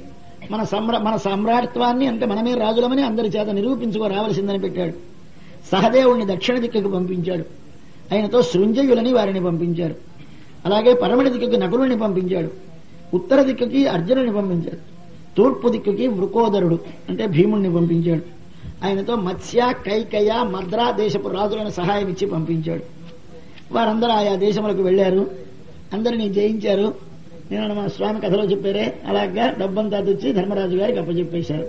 [SPEAKER 1] మన సామ్రాట్వాన్ని అంటే మనమే రాజులమని అందరి చేత నిరూపించుకో రావలసిందని పెట్టాడు. సహదేవుణ్ణి దక్షిణ దిక్కుకు పంపించాడు. ఆయనతో శృంజయులని వారిని పంపించారు. అలాగే పరమణ దిక్కుకి నకులుని పంపించాడు. ఉత్తర దిక్కుకి అర్జునుని పంపించాడు. తూర్పు దిక్కుకి వృకోదరుడు అంటే భీముణ్ణి పంపించాడు. ఆయనతో మత్స్య, కైకయ, మద్రా దేశపు రాజులను సహాయం ఇచ్చి పంపించాడు. వారందరూ ఆయా దేశములకు వెళ్లారు. అందరినీ జయించారు. నేను మా స్వామి కథలో చెప్పారే అలాగా డబ్బంతా తెచ్చి ధర్మరాజు గారికి అప్పచెప్పేశారు.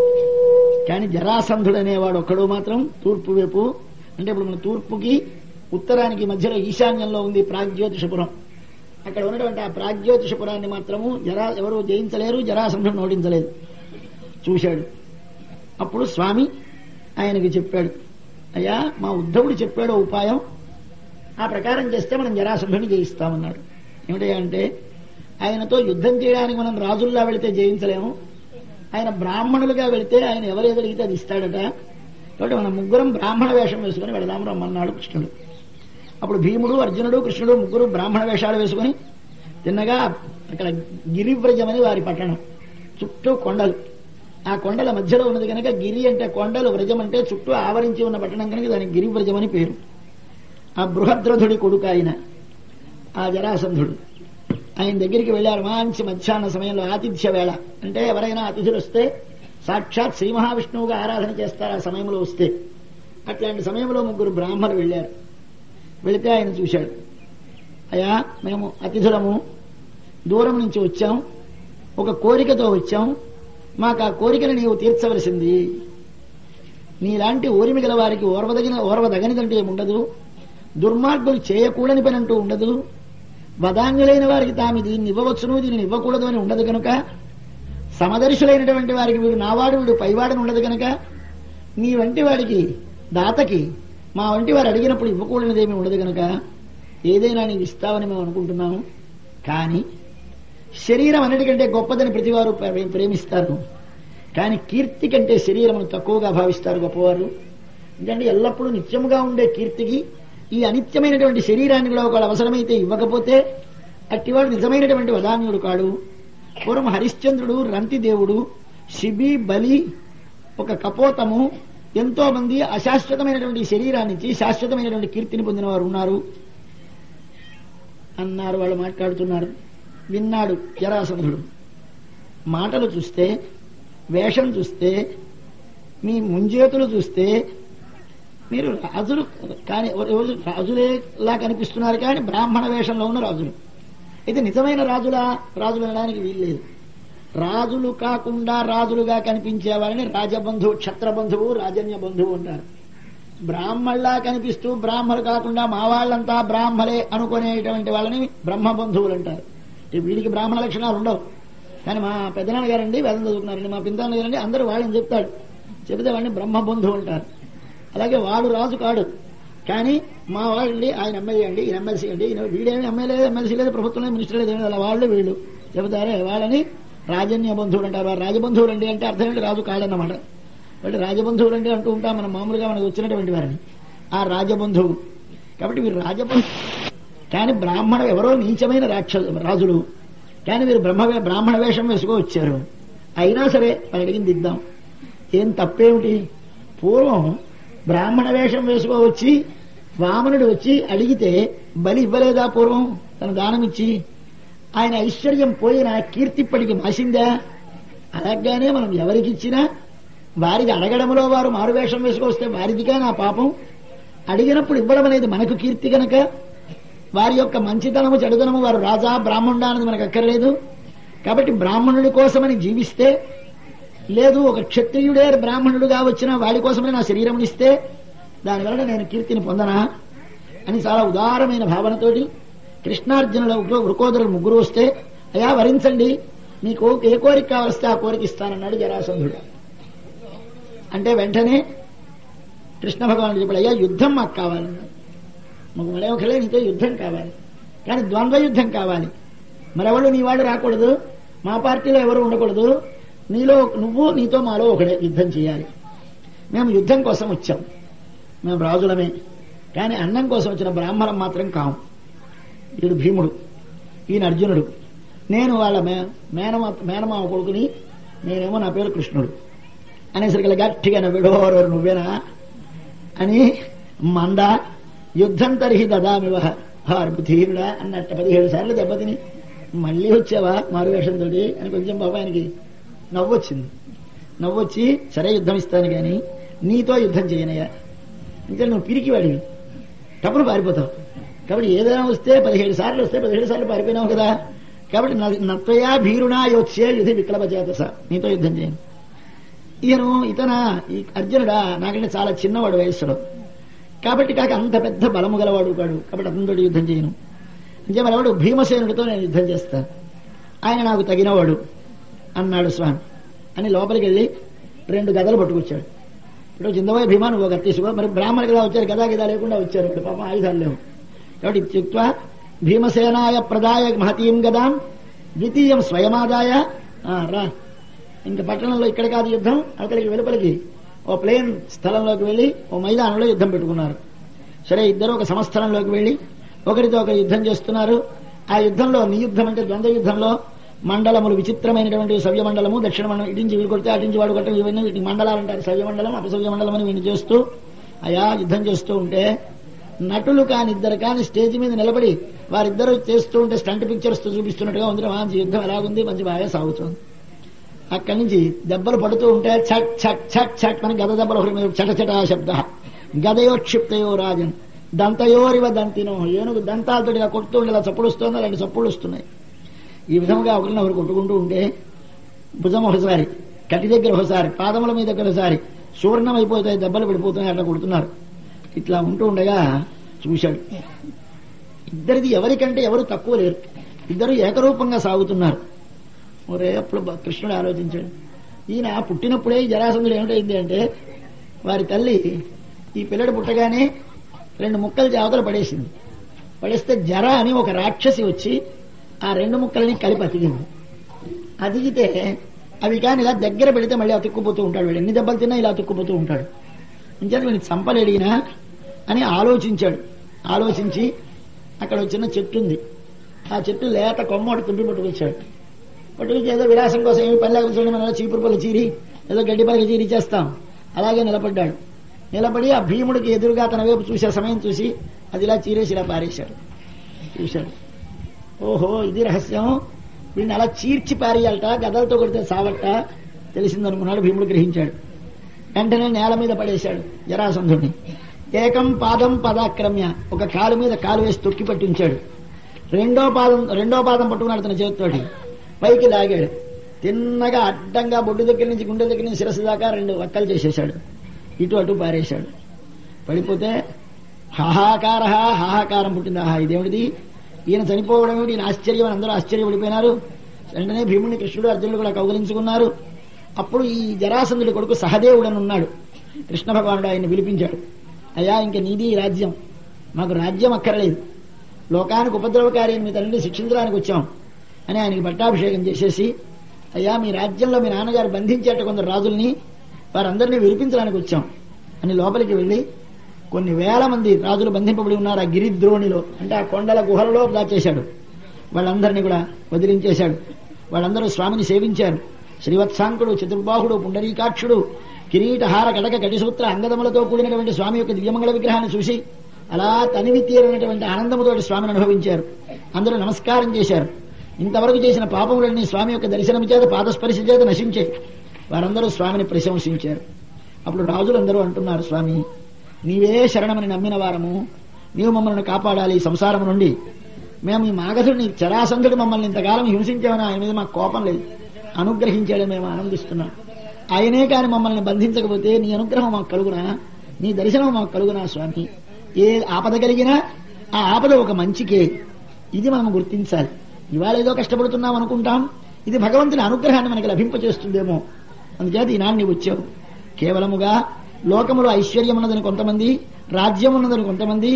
[SPEAKER 1] కానీ జరాసంధుడు అనేవాడు ఒక్కడు మాత్రం తూర్పు వైపు, అంటే ఇప్పుడు మన తూర్పుకి ఉత్తరానికి మధ్యలో ఈశాన్యంలో ఉంది ప్రాగ్జ్యోతిషపురం. అక్కడ ఉన్నటువంటి ఆ ప్రాగ్జ్యోతిషపురాన్ని మాత్రము ఎవరు జయించలేరు, జరాసంధుడిని ఓడించలేదు. చూశాడు. అప్పుడు స్వామి ఆయనకి చెప్పాడు, అయ్యా మా ఉద్ధవుడు చెప్పాడు ఉపాయం, ఆ ప్రకారం చేస్తే మనం జరాసంధుడిని జయిస్తామన్నాడు. ఏమిటయ్యా అంటే, ఆయనతో యుద్ధం చేయడానికి మనం రాజుల్లా వెళితే జయించలేము. ఆయన బ్రాహ్మణులుగా వెళితే ఆయన ఎవరు ఎదురిగితే అది ఇస్తాడట. కాబట్టి మనం ముగ్గురం బ్రాహ్మణ వేషం వేసుకుని వెళదాం రమ్మన్నాడు కృష్ణుడు. అప్పుడు భీముడు, అర్జునుడు, కృష్ణుడు ముగ్గురు బ్రాహ్మణ వేషాలు వేసుకుని తిన్నగా అక్కడ గిరివ్రజమని వారి పట్టణం, చుట్టూ కొండలు. ఆ కొండల మధ్యలో ఉన్నది కనుక గిరి అంటే కొండలు, వ్రజం అంటే చుట్టూ ఆవరించి ఉన్న పట్టణం కనుక దానికి గిరివ్రజమని పేరు. ఆ బృహద్రథుడి కొడుకు ఆయన ఆ జరాసంధుడు. ఆయన దగ్గరికి వెళ్లారు. మంచి మధ్యాహ్న సమయంలో ఆతిథ్య వేళ, అంటే ఎవరైనా అతిథులు వస్తే సాక్షాత్ శ్రీ మహావిష్ణువుగా ఆరాధన చేస్తారు ఆ సమయంలో వస్తే. అట్లాంటి సమయంలో ముగ్గురు బ్రాహ్మణులు వెళ్లారు. వెళితే ఆయన చూశాడు, అయ్యా మేము అతిథులము, దూరం నుంచి వచ్చాం, ఒక కోరికతో వచ్చాం, మాకు ఆ కోరికను నీవు తీర్చవలసింది. నీలాంటి ఓరిమి గల వారికి ఓర్వదగనిదంటూ ఏముండదు, దుర్మార్గులు చేయకూడని పని అంటూ ఉండదు, వదాంగులైన వారికి తాము దీన్ని ఇవ్వవచ్చును దీనిని ఇవ్వకూడదు అని ఉండదు కనుక, సమదర్శులైనటువంటి వారికి వీడు నావాడు వీడు పైవాడని ఉండదు కనుక, నీ వంటి వాడికి దాతకి మా వంటి వారు అడిగినప్పుడు ఇవ్వకూడనిదేమీ ఉండదు కనుక ఏదైనా నీకు ఇస్తామని మేము అనుకుంటున్నాము. కానీ శరీరం అన్నిటికంటే గొప్పదని ప్రతివారు ప్రేమిస్తారు. కానీ కీర్తి కంటే శరీరమును తక్కువగా భావిస్తారు గొప్పవారు. ఎందుకంటే ఎల్లప్పుడూ నిత్యముగా ఉండే కీర్తికి ఈ అనిత్యమైనటువంటి శరీరాన్ని కూడా ఒకవేళ అవసరమైతే ఇవ్వకపోతే అట్టివాడు నిజమైనటువంటి వదాన్యుడు కాడు. పూర్వం హరిశ్చంద్రుడు, రంతిదేవుడు, శిబి, బలి, ఒక కపోతము, ఎంతో మంది అశాశ్వతమైనటువంటి శరీరాన్నిచ్చి శాశ్వతమైనటువంటి కీర్తిని పొందిన వారు ఉన్నారు అన్నారు. వాళ్ళు మాట్లాడుతున్నారు. విన్నాడు జరాసంధుడు. మాటలు చూస్తే, వేషం చూస్తే, మీ ముంజేతులు చూస్తే మీరు రాజులు కానీ రాజులేలా కనిపిస్తున్నారు, కానీ బ్రాహ్మణ వేషంలో ఉన్న రాజులు. అయితే నిజమైన రాజులు అనడానికి వీల్లేదు. రాజులు కాకుండా రాజులుగా కనిపించే వాళ్ళని రాజబంధువు, క్షత్రబంధువు, రాజన్య బంధువు అంటారు. బ్రాహ్మణులా కనిపిస్తూ బ్రాహ్మలు కాకుండా మా వాళ్ళంతా బ్రాహ్మలే అనుకునేటువంటి వాళ్ళని బ్రహ్మబంధువులు అంటారు. వీడికి బ్రాహ్మణ లక్షణాలు ఉండవు. కానీ మా పెద్దనాన్న గారండి వేదం చదువుతున్నారండి, మా పింతాన్న గారండి, అందరూ వాళ్ళని చెప్తాడు. చెబితే వాడిని బ్రహ్మబంధువు అంటారు. అలాగే వాడు రాజు కాడు, కానీ మా వాళ్ళండి, ఆయన ఎమ్మెల్యే అండి, ఈయన ఎమ్మెల్సీ అండి, వీడేమి ఎమ్మెల్యే ఎమ్మెల్సీ లేదు, ప్రభుత్వం మినిస్టర్ లేదు, అలా వాళ్ళు వీళ్ళు చెబుతారే వాళ్ళని రాజన్య బంధువులు అంటారు. వారు రాజబంధువులు అండి అంటే అర్థం ఏంటి? రాజు కాడన్నమాట. వాళ్ళు రాజబంధువులు అంటే అంటూ ఉంటాం మనం మామూలుగా మనకు వచ్చినటువంటి వారిని, ఆ రాజబంధువు. కాబట్టి వీరు రాజబంధువు. కానీ బ్రాహ్మణ ఎవరో నీచమైన రాజులు, కానీ వీరు బ్రాహ్మణ వేషం వేసుకో వచ్చారు. అయినా సరే వాళ్ళు అడిగింది ఇద్దాం. ఏం తప్పేమిటి? పూర్వం బ్రాహ్మణ వేషం వేసుకోవచ్చి వామనుడు వచ్చి అడిగితే బలి ఇవ్వలేదా? పూర్వం తన దానం ఇచ్చి ఆయన ఐశ్వర్యం పోయినా కీర్తిప్పటికి మాసిందా? అలాగానే మనం ఎవరికిచ్చినా వారిది అడగడంలో వారు మారువేషం వేసుకొస్తే వారిదిగా నా పాపం. అడిగినప్పుడు ఇవ్వడం అనేది మనకు కీర్తి కనుక వారి యొక్క మంచితనము చెడుదనము వారు రాజా బ్రాహ్మణుడా అనేది మనకు అక్కర్లేదు. కాబట్టి బ్రాహ్మణుడి కోసమని జీవిస్తే, లేదు ఒక క్షత్రియుడే బ్రాహ్మణుడుగా వచ్చిన వాడి కోసమని నా శరీరం ఇస్తే దానివల్ల నేను కీర్తిని పొందనా అని చాలా ఉదారమైన భావనతోటి కృష్ణార్జునుల వృకోదరులు ముగ్గురు వస్తే, అయ్యా వరించండి, మీకు ఏ కోరిక కావలిస్తే ఆ కోరిక ఇస్తానన్నాడు జరాసంధుడు. అంటే వెంటనే కృష్ణ భగవానుడు చెప్పాడు, అయ్యా యుద్ధం మాకు కావాలన్నాడు. మాకు మరేమొకలే నీతో యుద్ధం కావాలి, కానీ ద్వంద్వ యుద్ధం కావాలి. మరెవరు నీ వాళ్ళు రాకూడదు, మా పార్టీలో ఎవరు ఉండకూడదు, నీలో నువ్వు నీతో మాలో ఒకడే యుద్ధం చేయాలి. మేము యుద్ధం కోసం వచ్చాం, మేము రాజులమే, కానీ అన్నం కోసం వచ్చిన బ్రాహ్మణం మాత్రం కాము. వీడు భీముడు, ఈయన అర్జునుడు, నేను వాళ్ళ మేనమామ కొడుకుని, నేనేమో నా పేరు కృష్ణుడు అనేసరికి గట్టిగా నవ్విడోరు నువ్వేనా అని మంద యుద్ధం తరిహి దదామివ హార్బుధీరుడా అన్నట్ట 17 సార్లు దెబ్బతిని మళ్లీ వచ్చావా మారువేషంతో అని కొంచెం బాబా ఆయనకి నవ్వొచ్చింది. నవ్వొచ్చి సరే యుద్ధం ఇస్తాను గాని నీతో యుద్ధం చేయనయ్యా, ఇంకా నువ్వు పిరికివాడివి, తప్పును పారిపోతావు. కాబట్టి ఏదైనా వస్తే 17 సార్లు వస్తే 17 సార్లు పారిపోయినావు కదా. కాబట్టి నత్వయా భీరుణా యోత్స్యే యుధి విక్లభచేతస, నీతో యుద్ధం చేయను. ఈ అర్జునుడా నాకంటే చాలా చిన్నవాడు వయస్సులో, కాబట్టి కాక అంత పెద్ద బలము గలవాడు కాడు, కాబట్టి అతనితో యుద్ధం చేయను. అంటే మరవాడు భీమసేనుడితో నేను యుద్ధం చేస్తాను, ఆయన నాకు తగినవాడు అన్నాడు స్వామి అని లోపలికి వెళ్ళి 2 గదలు పట్టుకొచ్చాడు. ఇప్పుడు చిందవయ్య భీమా నువ్వు ఒక తీసుకో, మరి బ్రాహ్మణులు కదా వచ్చారు, గదా లేకుండా వచ్చారు, ఇప్పుడు పాపం ఆయుధాలు లేవు. కాబట్టి ఇత్యుక్త్వా భీమసేనాయ ప్రదాయ మహతీం గదాం ద్వితీయం స్వయమాదాయ రా. ఇంకా పట్టణంలో ఇక్కడ కాదు యుద్ధం, అక్కడికి వెలుపలికి ఓ ప్లేన్ స్థలంలోకి వెళ్లి ఓ మైదానంలో యుద్ధం పెట్టుకున్నారు. సరే ఇద్దరు ఒక సమస్థలంలోకి వెళ్లి ఒకరితో ఒకరు యుద్ధం చేస్తున్నారు. ఆ యుద్ధంలో నియుద్ధం అంటే ద్వంద్వ యుద్ధంలో మండలములు విచిత్రమైనటువంటి సవ్యమండలము, దక్షిణ మండలం, ఇటించి వీడు కొడితే అటించి వాడు కొట్టడం, ఇవన్నీ వీటిని మండలాలు అంటారు. సవ్యమండలం అపసవ్యమండలం అని వీడిని చేస్తూ అయా యుద్ధం చేస్తూ ఉంటే నటులు కాని ఇద్దరు కాని స్టేజ్ మీద నిలబడి వారిద్దరూ చేస్తూ ఉంటే స్టంట్ పిక్చర్స్ తో చూపిస్తున్నట్టుగా ఉంది. మంచి యుద్ధం ఎలాగుంది, మంచి బాగా సాగుతుంది. అక్కడి నుంచి దెబ్బలు పడుతూ ఉంటే ఛట్ ఛట్ ఛట్ ఛట్ అని గద దెబ్బలు ఒకరి మీద చటచటా శబ్ద గదయోక్షిప్తయో రాజన్ దంతయోరివ దంతినో, ఏనుగు దంతాలతో కొడుతూ ఉండే చప్పుడు వస్తుంది, అలాంటి చప్పుళ్ళు వస్తున్నాయి. ఈ విధంగా ఒకరిని ఒకరు కొట్టుకుంటూ ఉంటే భుజం ఒకసారి, కటి దగ్గర ఒకసారి, పాదముల మీద ఒకసారి చూర్ణం అయిపోతాయి, దెబ్బలు పడిపోతున్నాయి, అట్లా కొడుతున్నారు. ఇట్లా ఉంటూ ఉండగా చూశాడు, ఇద్దరిది ఎవరికంటే ఎవరు తక్కువ లేరు, ఇద్దరు ఏకరూపంగా సాగుతున్నారు. ఒరే అప్పుడు కృష్ణుడు ఆలోచించాడు, ఈయన పుట్టినప్పుడే జరాసంధుడు ఏమిటైంది అంటే వారి తల్లి ఈ పిల్లడు పుట్టగానే 2 ముక్కలు అవతల పడేసింది. పడేస్తే జర అని ఒక రాక్షసి వచ్చి ఆ 2 ముక్కలని కలిపి అతికింది. అతికితే అవి కానీ ఇలా దగ్గర పెడితే మళ్ళీ అతుక్కుపోతూ ఉంటాడు. వీడు ఎన్ని దెబ్బలు తిన్నా ఇలా అతుక్కుపోతూ ఉంటాడు. ఇంచేత వీడిని చంపలేడిగినా అని ఆలోచించాడు. ఆలోచించి అక్కడ చిన్న చెట్టు ఉంది. ఆ చెట్టు లేత కొమ్మ ఒకటి తుంపి పట్టుకొచ్చాడు. పట్టుకొచ్చి ఏదో విలాసం కోసం ఏమి పని లేకపోతే మనం చీపురు పళ్ళు చీరి ఏదో గడ్డి పలక చీరి చేస్తాం. అలాగే నిలబడ్డాడు. నిలబడి ఆ భీముడికి ఎదురుగా తన వైపు చూసే సమయం చూసి అది ఇలా చీరేసి ఇలా పారేశాడు. చూశాడు, ఓహో ఇది రహస్యం, వీడిని అలా చీర్చి పారేయాలట, గదలతో కొడితే సావట్ట తెలిసిందనుకున్నాడు. భీముడు గ్రహించాడు. వెంటనే నేల మీద పడేశాడు జరాసంధుడిని. ఏకం పాదం పదాక్రమ్య, ఒక కాలు మీద కాలు వేసి తొక్కి పట్టించాడు. రెండో పాదం పట్టుకున్నాడు తన చేతితోటి. పైకి లాగాడు. తిన్నగా అడ్డంగా బొడ్డు దగ్గర నుంచి గుండె దగ్గర నుంచి శిరస్సు దాకా 2 వక్కలు చేసేశాడు. ఇటు అటు పారేశాడు. పడిపోతే హాహాకారం పుట్టింది. ఇదేమిటిది, ఈయన చనిపోవడం ఏమిటి, ఈయన ఆశ్చర్యం అని అందరూ ఆశ్చర్యపడిపోయినారు. వెంటనే భీముడిని కృష్ణుడు అర్జునుడు కూడా కౌగలించుకున్నారు. అప్పుడు ఈ జరాసంధుడి కొడుకు సహదేవుడు అని ఉన్నాడు. కృష్ణ భగవానుడు ఆయన్ని పిలిపించాడు. అయ్యా, ఇంక నీది ఈ రాజ్యం, మాకు రాజ్యం అక్కర్లేదు, లోకానికి ఉపద్రవకారి అని మీ తండ్రిని శిక్షించడానికి వచ్చాం అని ఆయనకి పట్టాభిషేకం చేసేసి, అయ్యా మీ రాజ్యంలో మీ నాన్నగారు బంధించేట కొందరు రాజుల్ని, వారందరినీ విడిపించడానికి వచ్చాం అని లోపలికి వెళ్లి కొన్ని వేల మంది రాజులు బంధింపబడి ఉన్నారు ఆ గిరిద్రోణిలో, అంటే ఆ కొండల గుహలలో దాచేశాడు. వాళ్ళందరినీ కూడా వదిలించేశాడు. వాళ్ళందరూ స్వామిని సేవించారు. శ్రీవత్సాంకుడు, చతుర్బాహుడు, పుండరీకాక్షుడు, కిరీటహార కటక కటిసూత్ర అంగదములతో కూడినటువంటి స్వామి యొక్క దివ్యమంగళ విగ్రహాన్ని చూసి అలా తనివి తీరనటువంటి ఆనందముతోటి స్వామిని అనుభవించారు. అందరూ నమస్కారం చేశారు. ఇంతవరకు చేసిన పాపములన్నీ స్వామి యొక్క దర్శనం చేత పాదస్పర్శ చేత నశించాయి. వారందరూ స్వామిని ప్రశంసించారు. అప్పుడు రాజులందరూ అంటున్నారు, స్వామి నీవే శరణమని నమ్మిన వారము, నీవు మమ్మల్ని కాపాడాలి సంసారం నుండి. మేము ఈ మాగధుడిని జరాసంధుడు మమ్మల్ని ఇంతకాలం హింసించామని ఆయన మీద మాకు కోపం లేదు, అనుగ్రహించాడని మేము ఆనందిస్తున్నాం. ఆయనే కాని మమ్మల్ని బంధించకపోతే నీ అనుగ్రహం మాకు కలుగునా, నీ దర్శనం మాకు కలుగునా స్వామి. ఏ ఆపద కలిగినా ఆ ఆపద ఒక మంచికే, ఇది మనం గుర్తించాలి. ఇవాళ ఏదో కష్టపడుతున్నాం అనుకుంటాం, ఇది భగవంతుని అనుగ్రహాన్ని మనకి లభింపచేస్తుందేమో. అందుచేత ఈనాడు నీవు వచ్చావు. కేవలముగా లోకములో ఐశ్వర్యం ఉన్నదని కొంతమంది, రాజ్యం ఉన్నదని కొంతమంది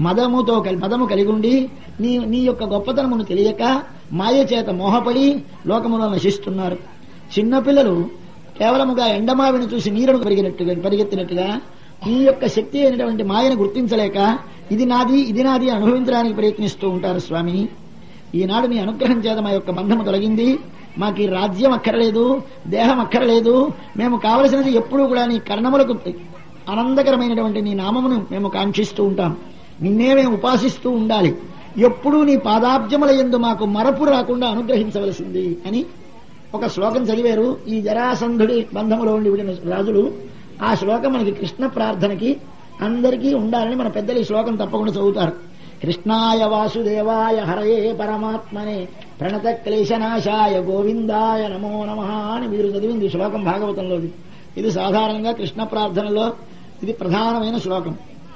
[SPEAKER 1] మదము కలిగి ఉండి నీ యొక్క గొప్పతనమును తెలియక మాయ చేత మోహపడి లోకములో నశిస్తున్నారు. చిన్నపిల్లలు కేవలముగా ఎండమావిని చూసి నీరును పరిగెత్తినట్టుగా నీ యొక్క శక్తి అయినటువంటి మాయను గుర్తించలేక ఇది నాది అనుభవించడానికి ప్రయత్నిస్తూ ఉంటారు. స్వామి ఈనాడు నీ అనుగ్రహం చేత మా యొక్క బంధము తొలగింది. మాకు ఈ రాజ్యం అక్కర్లేదు, దేహం అక్కర్లేదు. మేము కావలసినది ఎప్పుడూ కూడా నీ కర్ణములకు ఆనందకరమైనటువంటి నీ నామమును మేము కాంక్షిస్తూ ఉంటాం. నిన్నే మేము ఉపాసిస్తూ ఉండాలి. ఎప్పుడూ నీ పాదాబ్జముల యందు మాకు మరపు రాకుండా అనుగ్రహించవలసింది అని ఒక శ్లోకం చదివారు ఈ జరాసంధుడి బంధములో ఉండి విడిన రాజులు. ఆ శ్లోకం మనకి కృష్ణ ప్రార్థనకి అందరికీ ఉండాలని మన పెద్దలు ఈ శ్లోకం తప్పకుండా చదువుతారు. కృష్ణాయ వాసుదేవాయ హరయే పరమాత్మనే ప్రణత క్లేశనాశాయ గోవిందాయ నమో నమః అని మీరు చదివింది శ్లోకం భాగవతంలోది. ఇది సాధారణంగా కృష్ణ ప్రార్థనలో ఇది ప్రధానమైన శ్లోకం.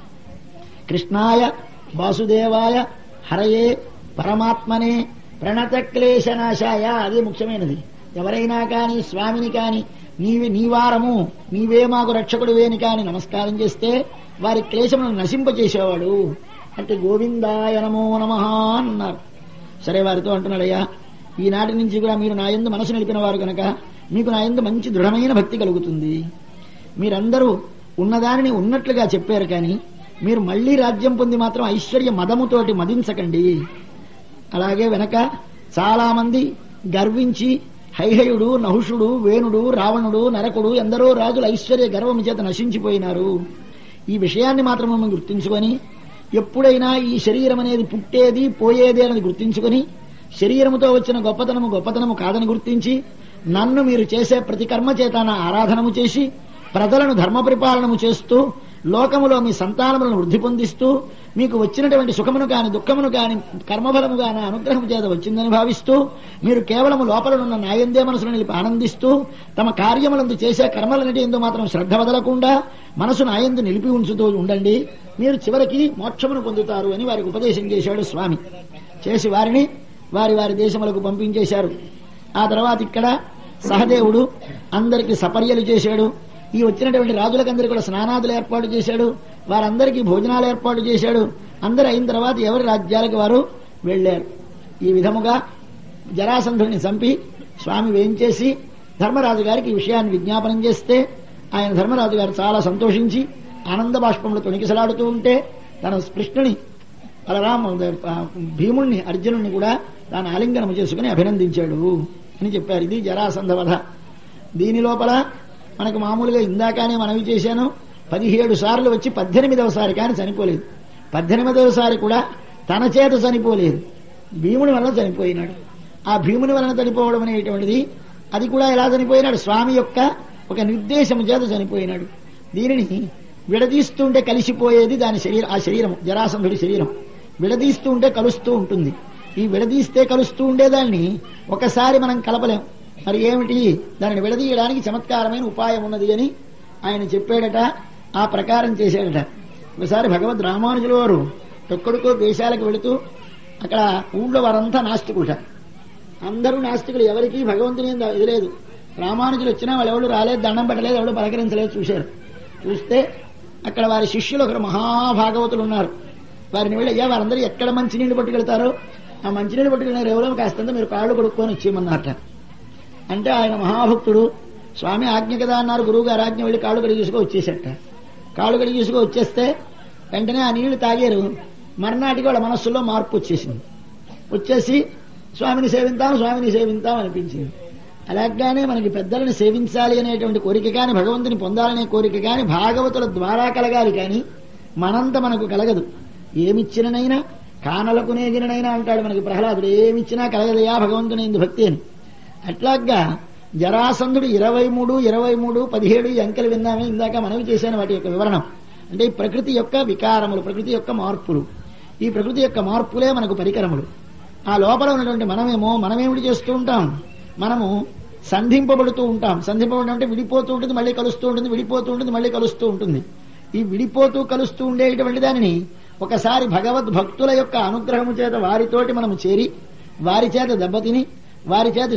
[SPEAKER 1] కృష్ణాయ వాసుదేవాయ హరయే పరమాత్మనే ప్రణత క్లేశనాశాయ, అది ముఖ్యమైనది. ఎవరైనా కాని స్వామిని కాని నీవారము నీవే మాకు రక్షకుడివేని కాని నమస్కారం చేస్తే వారి క్లేశములను నశింపచేసేవాడు అంటే గోవిందాయ నమో నమః అన్నారు. సరే వారితో అంటున్నాడయ్యా, ఈనాటి నుంచి కూడా మీరు నా యందు మనసు నిలిపిన వారు కనుక మీకు నా యందు మంచి దృఢమైన భక్తి కలుగుతుంది. మీరందరూ ఉన్నదానిని ఉన్నట్లుగా చెప్పారు కానీ మీరు మళ్లీ రాజ్యం పొంది మాత్రం ఐశ్వర్య మదముతోటి మదించకండి. అలాగే వెనక చాలా మంది గర్వించి హైహయుడు, నహుషుడు, వేణుడు, రావణుడు, నరకుడు ఎందరో రాజుల ఐశ్వర్య గర్వము చేత నశించిపోయినారు. ఈ విషయాన్ని మాత్రం మనం గుర్తించుకొని ఎప్పుడైనా ఈ శరీరం అనేది పుట్టేది పోయేది అనేది గుర్తించుకొని శరీరముతో వచ్చిన గొప్పతనము కాదని గుర్తించి నన్ను మీరు చేసే ప్రతి కర్మ చేత నా ఆరాధనము చేసి ప్రజలను ధర్మ పరిపాలనము చేస్తూ లోకములో మీ సంతానములను వృద్ధి పొందిస్తూ మీకు వచ్చినటువంటి సుఖమును కాని దుఃఖమును కాని కర్మఫలము కాని అనుగ్రహం చేత వచ్చిందని భావిస్తూ మీరు కేవలము లోపలనున్న నాయందే మనసును నిలిపి ఆనందిస్తూ తమ కార్యములందు చేసే కర్మలన్నిటి యందు మాత్రం శ్రద్ధ వదలకుండా మనసు నాయందు నిలిపి ఉంచుతూ ఉండండి. మీరు చివరికి మోక్షమును పొందుతారు అని వారికి ఉపదేశం చేశాడు స్వామి. చేసి వారిని వారి దేశములకు పంపించేశారు. ఆ తర్వాత ఇక్కడ సహదేవుడు అందరికీ సపర్యలు చేశాడు. ఈ వచ్చినటువంటి రాజులకందరికీ కూడా స్నానాదులు ఏర్పాటు చేశాడు. వారందరికీ భోజనాలు ఏర్పాటు చేశాడు. అందరూ అయిన తర్వాత ఎవరి రాజ్యాలకు వారు వెళ్లారు. ఈ విధముగా జరాసంధుడిని చంపి స్వామి వేయించేసి ధర్మరాజు గారికి ఈ విషయాన్ని విజ్ఞాపనం చేస్తే ఆయన ధర్మరాజు గారు చాలా సంతోషించి ఆనంద బాష్పంలో తొణికిసలాడుతూ ఉంటే తన కృష్ణుని బలరామ భీముణ్ణి అర్జునుడిని కూడా తాను ఆలింగనం చేసుకుని అభినందించాడు అని చెప్పారు. ఇది జరాసంధ వధ. దీని లోపల మనకు మామూలుగా ఇందాకనే మనవి చేశాను, 17 సార్లు వచ్చి 18వ సారి కానీ చనిపోలేదు. 18వ సారి కూడా తన చేత చనిపోలేదు, భీముని వలన చనిపోయినాడు. ఆ భీముని వలన చనిపోవడం అనేటువంటిది అది కూడా ఎలా చనిపోయినాడు, స్వామి యొక్క ఒక నిర్దేశం చేత చనిపోయినాడు. దీనిని విడదీస్తుంటే కలిసిపోయేది దాని శరీరం, ఆ శరీరం జరాసంధుడి శరీరం విడదీస్తూ ఉంటే కలుస్తూ ఉంటుంది. ఈ విడదీస్తే కలుస్తూ ఉండేదాన్ని ఒకసారి మనం కలపలేం. మరి ఏమిటి, దానిని విడదీయడానికి చమత్కారమైన ఉపాయం ఉన్నది అని ఆయన చెప్పాడట. ఆ ప్రకారం చేశాడట. ఒకసారి భగవద్ రామానుజుల వారు ఎక్కడికో దేశాలకు వెళుతూ అక్కడ ఊళ్ళో వారంతా నాస్తికుట. అందరూ నాస్తికులు, ఎవరికి భగవంతుని ఇది లేదు. రామానుజులు వచ్చినా వాళ్ళు ఎవరు రాలేదు, దండం పెట్టలేదు, ఎవరు పలకరించలేదు. చూస్తే అక్కడ వారి శిష్యులు ఒకరు మహాభాగవతులు ఉన్నారు. వారిని వెళ్ళి అయ్యా వారందరూ ఎక్కడ మంచినీళ్ళు పట్టుకెళ్తారో ఆ మంచినీళ్ళు పట్టుకెళ్ళిన ఎవరో కాస్తంత మీరు కాళ్ళు కొడుక్కొని ఇచ్చేయమన్నారట. అంటే ఆయన మహాభక్తుడు, స్వామి ఆజ్ఞ కదా అన్నారు, గురువు గారు ఆజ్ఞ, వెళ్ళి కాళ్ళు కడిగి తీసుకు వచ్చేసట. కాళ్ళు కడిగి తీసుకు వచ్చేస్తే వెంటనే ఆ నీళ్లు తాగారు. మర్నాటికి వాళ్ళ మనస్సులో మార్పు వచ్చేసి స్వామిని సేవింతాం అనిపించింది. అలాగానే మనకి పెద్దలను సేవించాలి అనేటువంటి కోరిక కానీ, భగవంతుని పొందాలనే కోరిక కానీ భాగవతుల ద్వారా కలగాలి. కానీ మనంత మనకు కలగదు. ఏమిచ్చిననైనా కానలకు నేగిననైనా అంటాడు మనకి ప్రహ్లాదుడు, ఏమిచ్చినా కలగదయా భగవంతుని ఇందు భక్తి అని. అట్లాగా జరాసంధుడు 23, 17 ఈ అంకెలు విన్నామే, ఇందాక మనవి చేశాను వాటి యొక్క వివరణం. అంటే ఈ ప్రకృతి యొక్క వికారములు, ప్రకృతి యొక్క మార్పులు, ఈ ప్రకృతి యొక్క మార్పులే మనకు పరికరములు. ఆ లోపల ఉన్నటువంటి మనమేమిటి చేస్తూ ఉంటాం, మనము సంధింపబడుతూ ఉంటాం. సంధింపబడడం అంటే విడిపోతూ ఉంటుంది, మళ్ళీ కలుస్తూ ఉంటుంది, విడిపోతూ ఉంటుంది, మళ్ళీ కలుస్తూ ఉంటుంది. ఈ విడిపోతూ కలుస్తూ ఉండేటువంటి దానిని ఒకసారి భగవద్భక్తుల యొక్క అనుగ్రహము చేత వారితోటి మనము చేరి, వారి చేత దెబ్బతిని, వారి చేత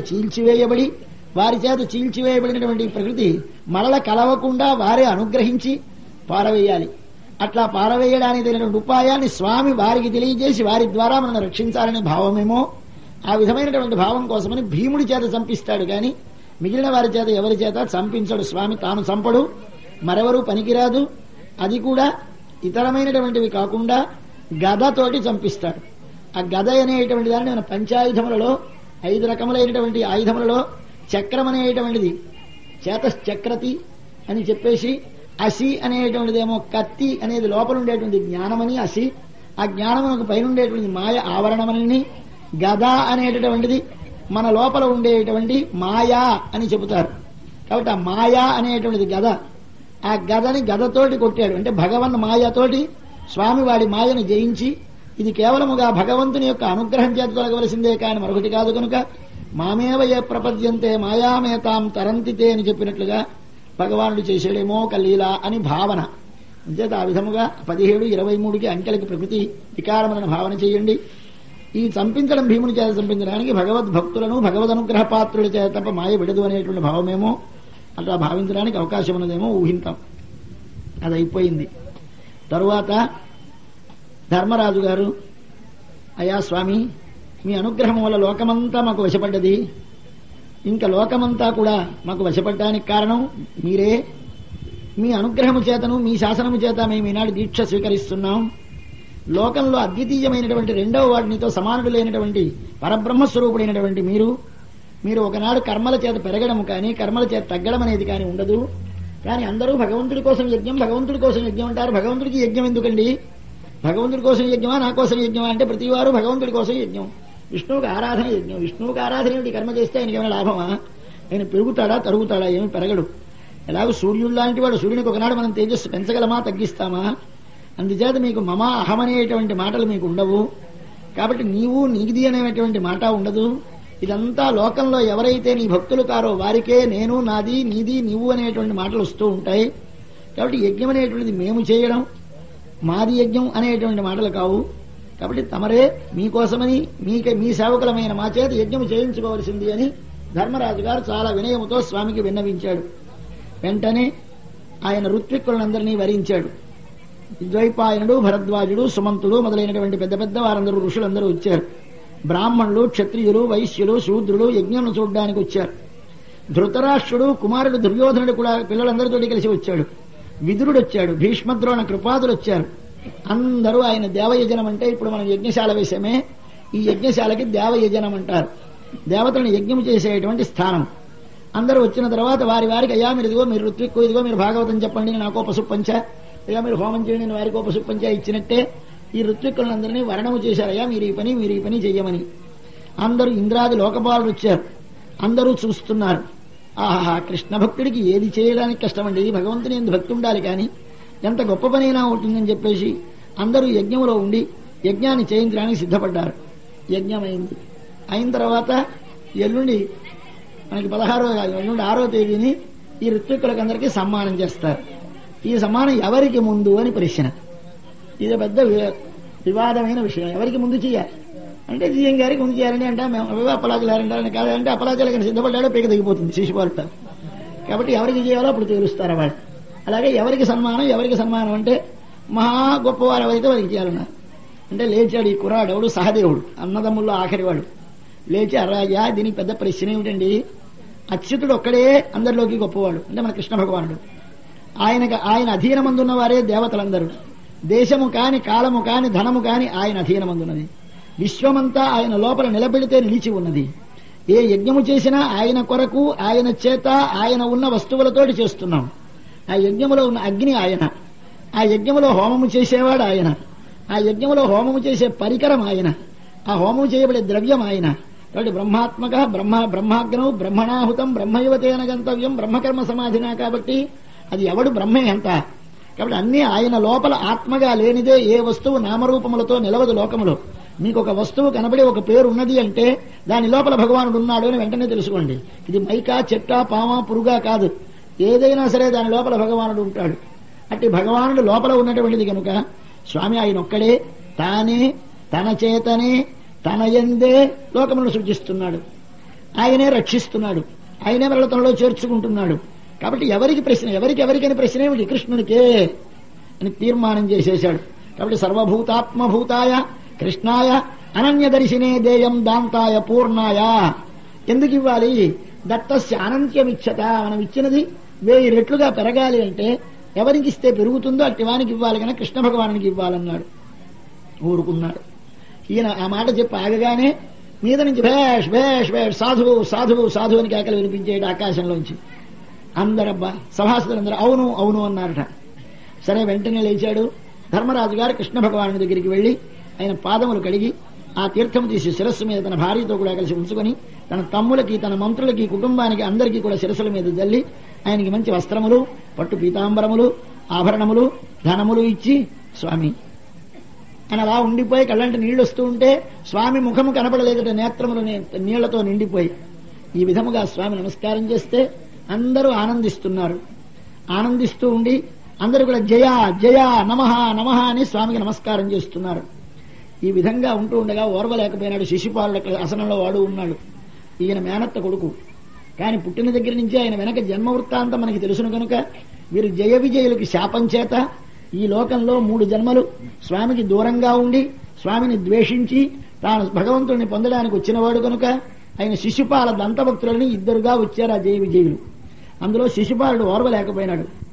[SPEAKER 1] చీల్చివేయబడినటువంటి ప్రకృతి మరల కలవకుండా వారే అనుగ్రహించి పారవేయాలి. అట్లా పారవేయడానికి తెలియనటువంటి ఉపాయాన్ని స్వామి వారికి తెలియజేసి వారి ద్వారా మనల్ని రక్షించాలనే భావమేమో, ఆ విధమైనటువంటి భావం కోసమని భీముడి చేత చంపిస్తాడు. కానీ మిగిలిన వారి చేత ఎవరి చేత చంపించడు. స్వామి తాను చంపడు, మరెవరూ పనికిరాదు. అది కూడా ఇతరమైనటువంటివి కాకుండా గదతోటి చంపిస్తాడు. ఆ గద అనేటువంటి దాన్ని మన పంచాయుధములలో 5 రకములైనటువంటి ఆయుధములలో చక్రం అనేటువంటిది చేతశ్చక్రతి అని చెప్పేసి, అసి అనేటువంటిదేమో కత్తి అనేది లోపల ఉండేటువంటి జ్ఞానమని అసి, ఆ జ్ఞానమునకు పైన ఉండేటువంటి మాయ ఆవరణమని, గద అనేటటువంటిది మన లోపల ఉండేటువంటి మాయా అని చెబుతారు. కాబట్టి ఆ మాయా అనేటువంటిది గద. ఆ గదని గదతోటి కొట్టాడు. అంటే భగవన్ మాయతోటి స్వామి వాడి మాయను జయించి, ఇది కేవలముగా భగవంతుని యొక్క అనుగ్రహం చేత తొలగవలసిందే కానీ మరొకటి కాదు కనుక మామేవ ఏ ప్రపద్యంతే మాయామేతాం తరంతితే అని చెప్పినట్లుగా భగవానుడు చేసేడేమో కలీలా అని భావన. అంచేత ఆ విధముగా 17, 23కి అంకెలకి ప్రకృతి వికారమైన భావన చేయండి. ఈ చంపించడం భీముని చేత చంపించడానికి భగవద్భక్తులను భగవదనుగ్రహ పాత్రుల చేత తప్ప మాయ విడదు అనేటువంటి భావమేమో, అట్లా భావించడానికి అవకాశం ఉన్నదేమో ఊహింతాం. అది అయిపోయింది. తరువాత ధర్మరాజు గారు, అయ్యా స్వామి మీ అనుగ్రహం వల్ల లోకమంతా మాకు వశపడ్డది, ఇంకా లోకమంతా కూడా మాకు వశపడ్డానికి కారణం మీరే. మీ అనుగ్రహము చేతను మీ శాసనము చేత మేము ఈనాడు దీక్ష స్వీకరిస్తున్నాం. లోకంలో అద్వితీయమైనటువంటి రెండవ వాటినితో సమానుడు లేనటువంటి పరబ్రహ్మస్వరూపుడైనటువంటి మీరు ఒకనాడు కర్మల చేత పెరగడం కానీ కర్మల చేత తగ్గడం అనేది కానీ ఉండదు. కానీ అందరూ భగవంతుడి కోసం యజ్ఞం అంటారు. భగవంతుడికి యజ్ఞం ఎందుకండి? భగవంతుడి కోసం యజ్ఞమా, నా కోసం యజ్ఞమా అంటే ప్రతివారు భగవంతుడి కోసం యజ్ఞం. విష్ణువుకి ఆరాధన యజ్ఞం. విష్ణువుకి ఆరాధన ఏమిటి? కర్మ చేస్తే ఆయనకి ఏమైనా లాభమా? ఆయన పెరుగుతాడా తరుగుతాడా? ఏమి పెరగడు. ఎలాగో సూర్యుడు లాంటి వాడు. సూర్యునికి ఒకనాడు మనం తేజస్సు పెంచగలమా తగ్గిస్తామా? అందుచేత మీకు మమ అహమనేటువంటి మాటలు మీకు ఉండవు. కాబట్టి నీవు నీది అనేటువంటి మాట ఉండదు. ఇదంతా లోకంలో ఎవరైతే నీ భక్తులు కారో వారికే నేను, నాది, నీది, నీవు అనేటువంటి మాటలు వస్తూ ఉంటాయి. కాబట్టి యజ్ఞం అనేటువంటిది మేము చేయడం, మాది యజ్ఞం అనేటువంటి మాటలు కావు. కాబట్టి తమరే మీకోసమని మీ సేవకులమైన మా చేత యజ్ఞం చేయించుకోవలసింది అని ధర్మరాజు గారు చాలా వినయముతో స్వామికి విన్నవించాడు. వెంటనే ఆయన ఋత్విక్కులందరినీ వరించాడు. ద్వైపాయనుడు, భరద్వాజుడు, సుమంతుడు మొదలైనటువంటి పెద్ద పెద్ద వారందరూ ఋషులందరూ వచ్చారు. బ్రాహ్మణులు, క్షత్రియులు, వైశ్యులు, శూద్రులు యజ్ఞం చూడడానికి వచ్చారు. ధృతరాష్ట్రుడు, కుమారుడు దుర్యోధనుడు కూడా పిల్లలందరితో కలిసి వచ్చాడు. విదురుడు వచ్చాడు, భీష్మద్రోణ కృపాదులు వచ్చారు. అందరూ ఆయన దేవయజనం అంటే ఇప్పుడు మనం యజ్ఞశాల వేసామే, ఈ యజ్ఞశాలకి దేవయజనం అంటారు. దేవతలను యజ్ఞం చేసేటువంటి స్థానం. అందరూ వచ్చిన తర్వాత వారి వారికి అయ్యా మీరు ఇదిగో మీరు ఋత్విక్కు, ఇదిగో మీరు భాగవతం చెప్పండి, నాకో పశుపంచ, అయ్యా మీరు హోమం చేయండి, వారికో పశుపంచ ఇచ్చినట్టే ఈ ఋత్విక్కులందరినీ వర్ణము చేశారయ్యా మీరు ఈ పని చెయ్యమని. అందరూ ఇంద్రాది లోకపాలుడు వచ్చారు. అందరూ చూస్తున్నారు. ఆహా, కృష్ణ భక్తుడికి ఏది చేయడానికి కష్టమండి, భగవంతుని ఎందు భక్తి ఉండాలి కానీ ఎంత గొప్ప పనైనా ఉంటుందని చెప్పేసి అందరూ యజ్ఞంలో ఉండి యజ్ఞాన్ని చేయించడానికి సిద్ధపడ్డారు. యజ్ఞం అయింది. అయిన తర్వాత ఎల్లుండి మనకి 6వ తేదీని ఈ ఋత్విక్కులకందరికీ సమ్మానం చేస్తారు. ఈ సమ్మానం ఎవరికి ముందు అని ప్రశ్న. ఇది పెద్ద వివాదమైన విషయం. ఎవరికి ముందు చేయాలి అంటే జీఎం గారికి ముందు చేయాలని అంటే మేము అప్పలాజలారంటారని కాదంటే అప్పలాజలకి సిద్ధపడ్డాడో పీక దిగిపోతుంది శిశుపాలుట. కాబట్టి ఎవరికి చేయాలో అప్పుడు తెలుస్తారు వాళ్ళు. అలాగే ఎవరికి సన్మానం అంటే మహా గొప్పవారు ఎవరైతే వారికి చేయాలన్నారు. అంటే లేచాడు ఈ కుర్రాడెవడు, సహదేవుడు, అన్నదమ్ముల్లో ఆఖరివాడు. లేచి అరాజా దీనికి పెద్ద ప్రశ్న ఏమిటండి, అచ్యుతుడు ఒక్కడే అందరిలోకి గొప్పవాడు అంటే మన కృష్ణ భగవానుడు. ఆయన అధీనమందున్న వారే దేవతలందరూ. దేశము కాని, కాలము కాని, ధనము కాని ఆయన అధీనమందున్నది. విశ్వమంతా ఆయన లోపల నిలబెడితే నిలిచి ఉన్నది. ఏ యజ్ఞము చేసినా ఆయన కొరకు, ఆయన చేత, ఆయన ఉన్న వస్తువులతోటి చేస్తున్నాం. ఆ యజ్ఞములో ఉన్న అగ్ని ఆయన, ఆ యజ్ఞములో హోమము చేసేవాడు ఆయన, ఆ యజ్ఞములో హోమము చేసే పరికరం ఆయన, ఆ హోమము చేయబడే ద్రవ్యం ఆయన. కాబట్టి బ్రహ్మాత్మక బ్రహ్మాగ్నౌ బ్రహ్మణాహుతం బ్రహ్మయువతేన గంతవ్యం బ్రహ్మకర్మ సమాధినా. కాబట్టి అది ఎవడు బ్రహ్మే ఎంత. కాబట్టి అన్ని ఆయన లోపల ఆత్మగా లేనిదే ఏ వస్తువు నామరూపములతో నిలవదు లోకములో. మీకు ఒక వస్తువు కనబడి ఒక పేరు ఉన్నది అంటే దాని లోపల భగవానుడు ఉన్నాడు అని వెంటనే తెలుసుకోండి. ఇది మైకా, చెట్ట, పామ, పురుగా కాదు. ఏదైనా సరే దాని లోపల భగవానుడు ఉంటాడు. అట్టి భగవానుడు లోపల ఉన్నటువంటిది కనుక స్వామి ఆయన ఒక్కడే, తానే, తన చేతనే, తన యందే లోకములను సృజిస్తున్నాడు. ఆయనే రక్షిస్తున్నాడు, ఆయనే మరల తనలో చేర్చుకుంటున్నాడు. కాబట్టి ఎవరికని ప్రశ్న ఏమిటి, కృష్ణునికే అని తీర్మానం చేసేశాడు. కాబట్టి సర్వభూతాత్మభూతాయ కృష్ణాయ అనన్యదర్శినే దేయం దాంతాయ పూర్ణాయ. ఎందుకు ఇవ్వాలి, దత్తస్య అనంత్యమిచ్చత, మనం ఇచ్చినది 1000 రెట్లుగా పెరగాలి అంటే ఎవరికి ఇస్తే పెరుగుతుందో అట్టి వానికి ఇవ్వాలి కనుక కృష్ణ భగవానునికి ఇవ్వాలన్నాడు. ఊరుకున్నాడు. ఈయన ఆ మాట చెప్పి ఆగగానే మీద నుంచి భేష్ భేష్ భేష్ సాధువు సాధువు సాధువు అని కేకలు వినిపించేట ఆకాశంలోంచి. అందరబ్బా సభాసదులందరూ అవును అవును అన్నారట. సరే వెంటనే లేచాడు. ధర్మరాజు గారు కృష్ణ భగవాను దగ్గరికి వెళ్లి ఆయన పాదములు కడిగి ఆ తీర్థం తీసి శిరస్సు మీద తన భార్యతో కూడా కలిసి ఉంచుకొని తన తమ్ములకి, తన మంత్రులకి, కుటుంబానికి అందరికీ కూడా శిరస్సుల మీద జల్లి ఆయనకి మంచి వస్త్రములు, పట్టు పీతాంబరములు, ఆభరణములు, ధనములు ఇచ్చి స్వామి అని అలా ఉండిపోయి కళ్ళంటి నీళ్లు వస్తూ ఉంటే స్వామి ముఖము కనపడలేదట, నేత్రములు నీళ్లతో నిండిపోయి. ఈ విధముగా స్వామి నమస్కారం చేస్తే అందరూ ఆనందిస్తున్నారు. ఆనందిస్తూ ఉండి అందరూ కూడా జయ జయ నమః నమః అని స్వామికి నమస్కారం చేస్తున్నారు. ఈ విధంగా ఉంటూ ఉండగా ఓర్వలేకపోయినాడు. శిశుపాలుడు ఆసనంలో వాడు ఉన్నాడు. ఈయన మేనత్త కొడుకు. కానీ పుట్టిన దగ్గర నుంచి ఆయన వెనక జన్మ వృత్తాంతం మనకి తెలుసును కనుక వీరు జయ విజయులకి శాపం చేత ఈ లోకంలో 3 జన్మలు స్వామికి దూరంగా ఉండి స్వామిని ద్వేషించి తాను భగవంతుడిని పొందడానికి వచ్చినవాడు కనుక ఆయన శిశుపాల దంతభక్తులని 2గా వచ్చారు ఆ జయ విజయులు. అందులో శిశుపాలుడు ఓర్వలేకపోయినాడు.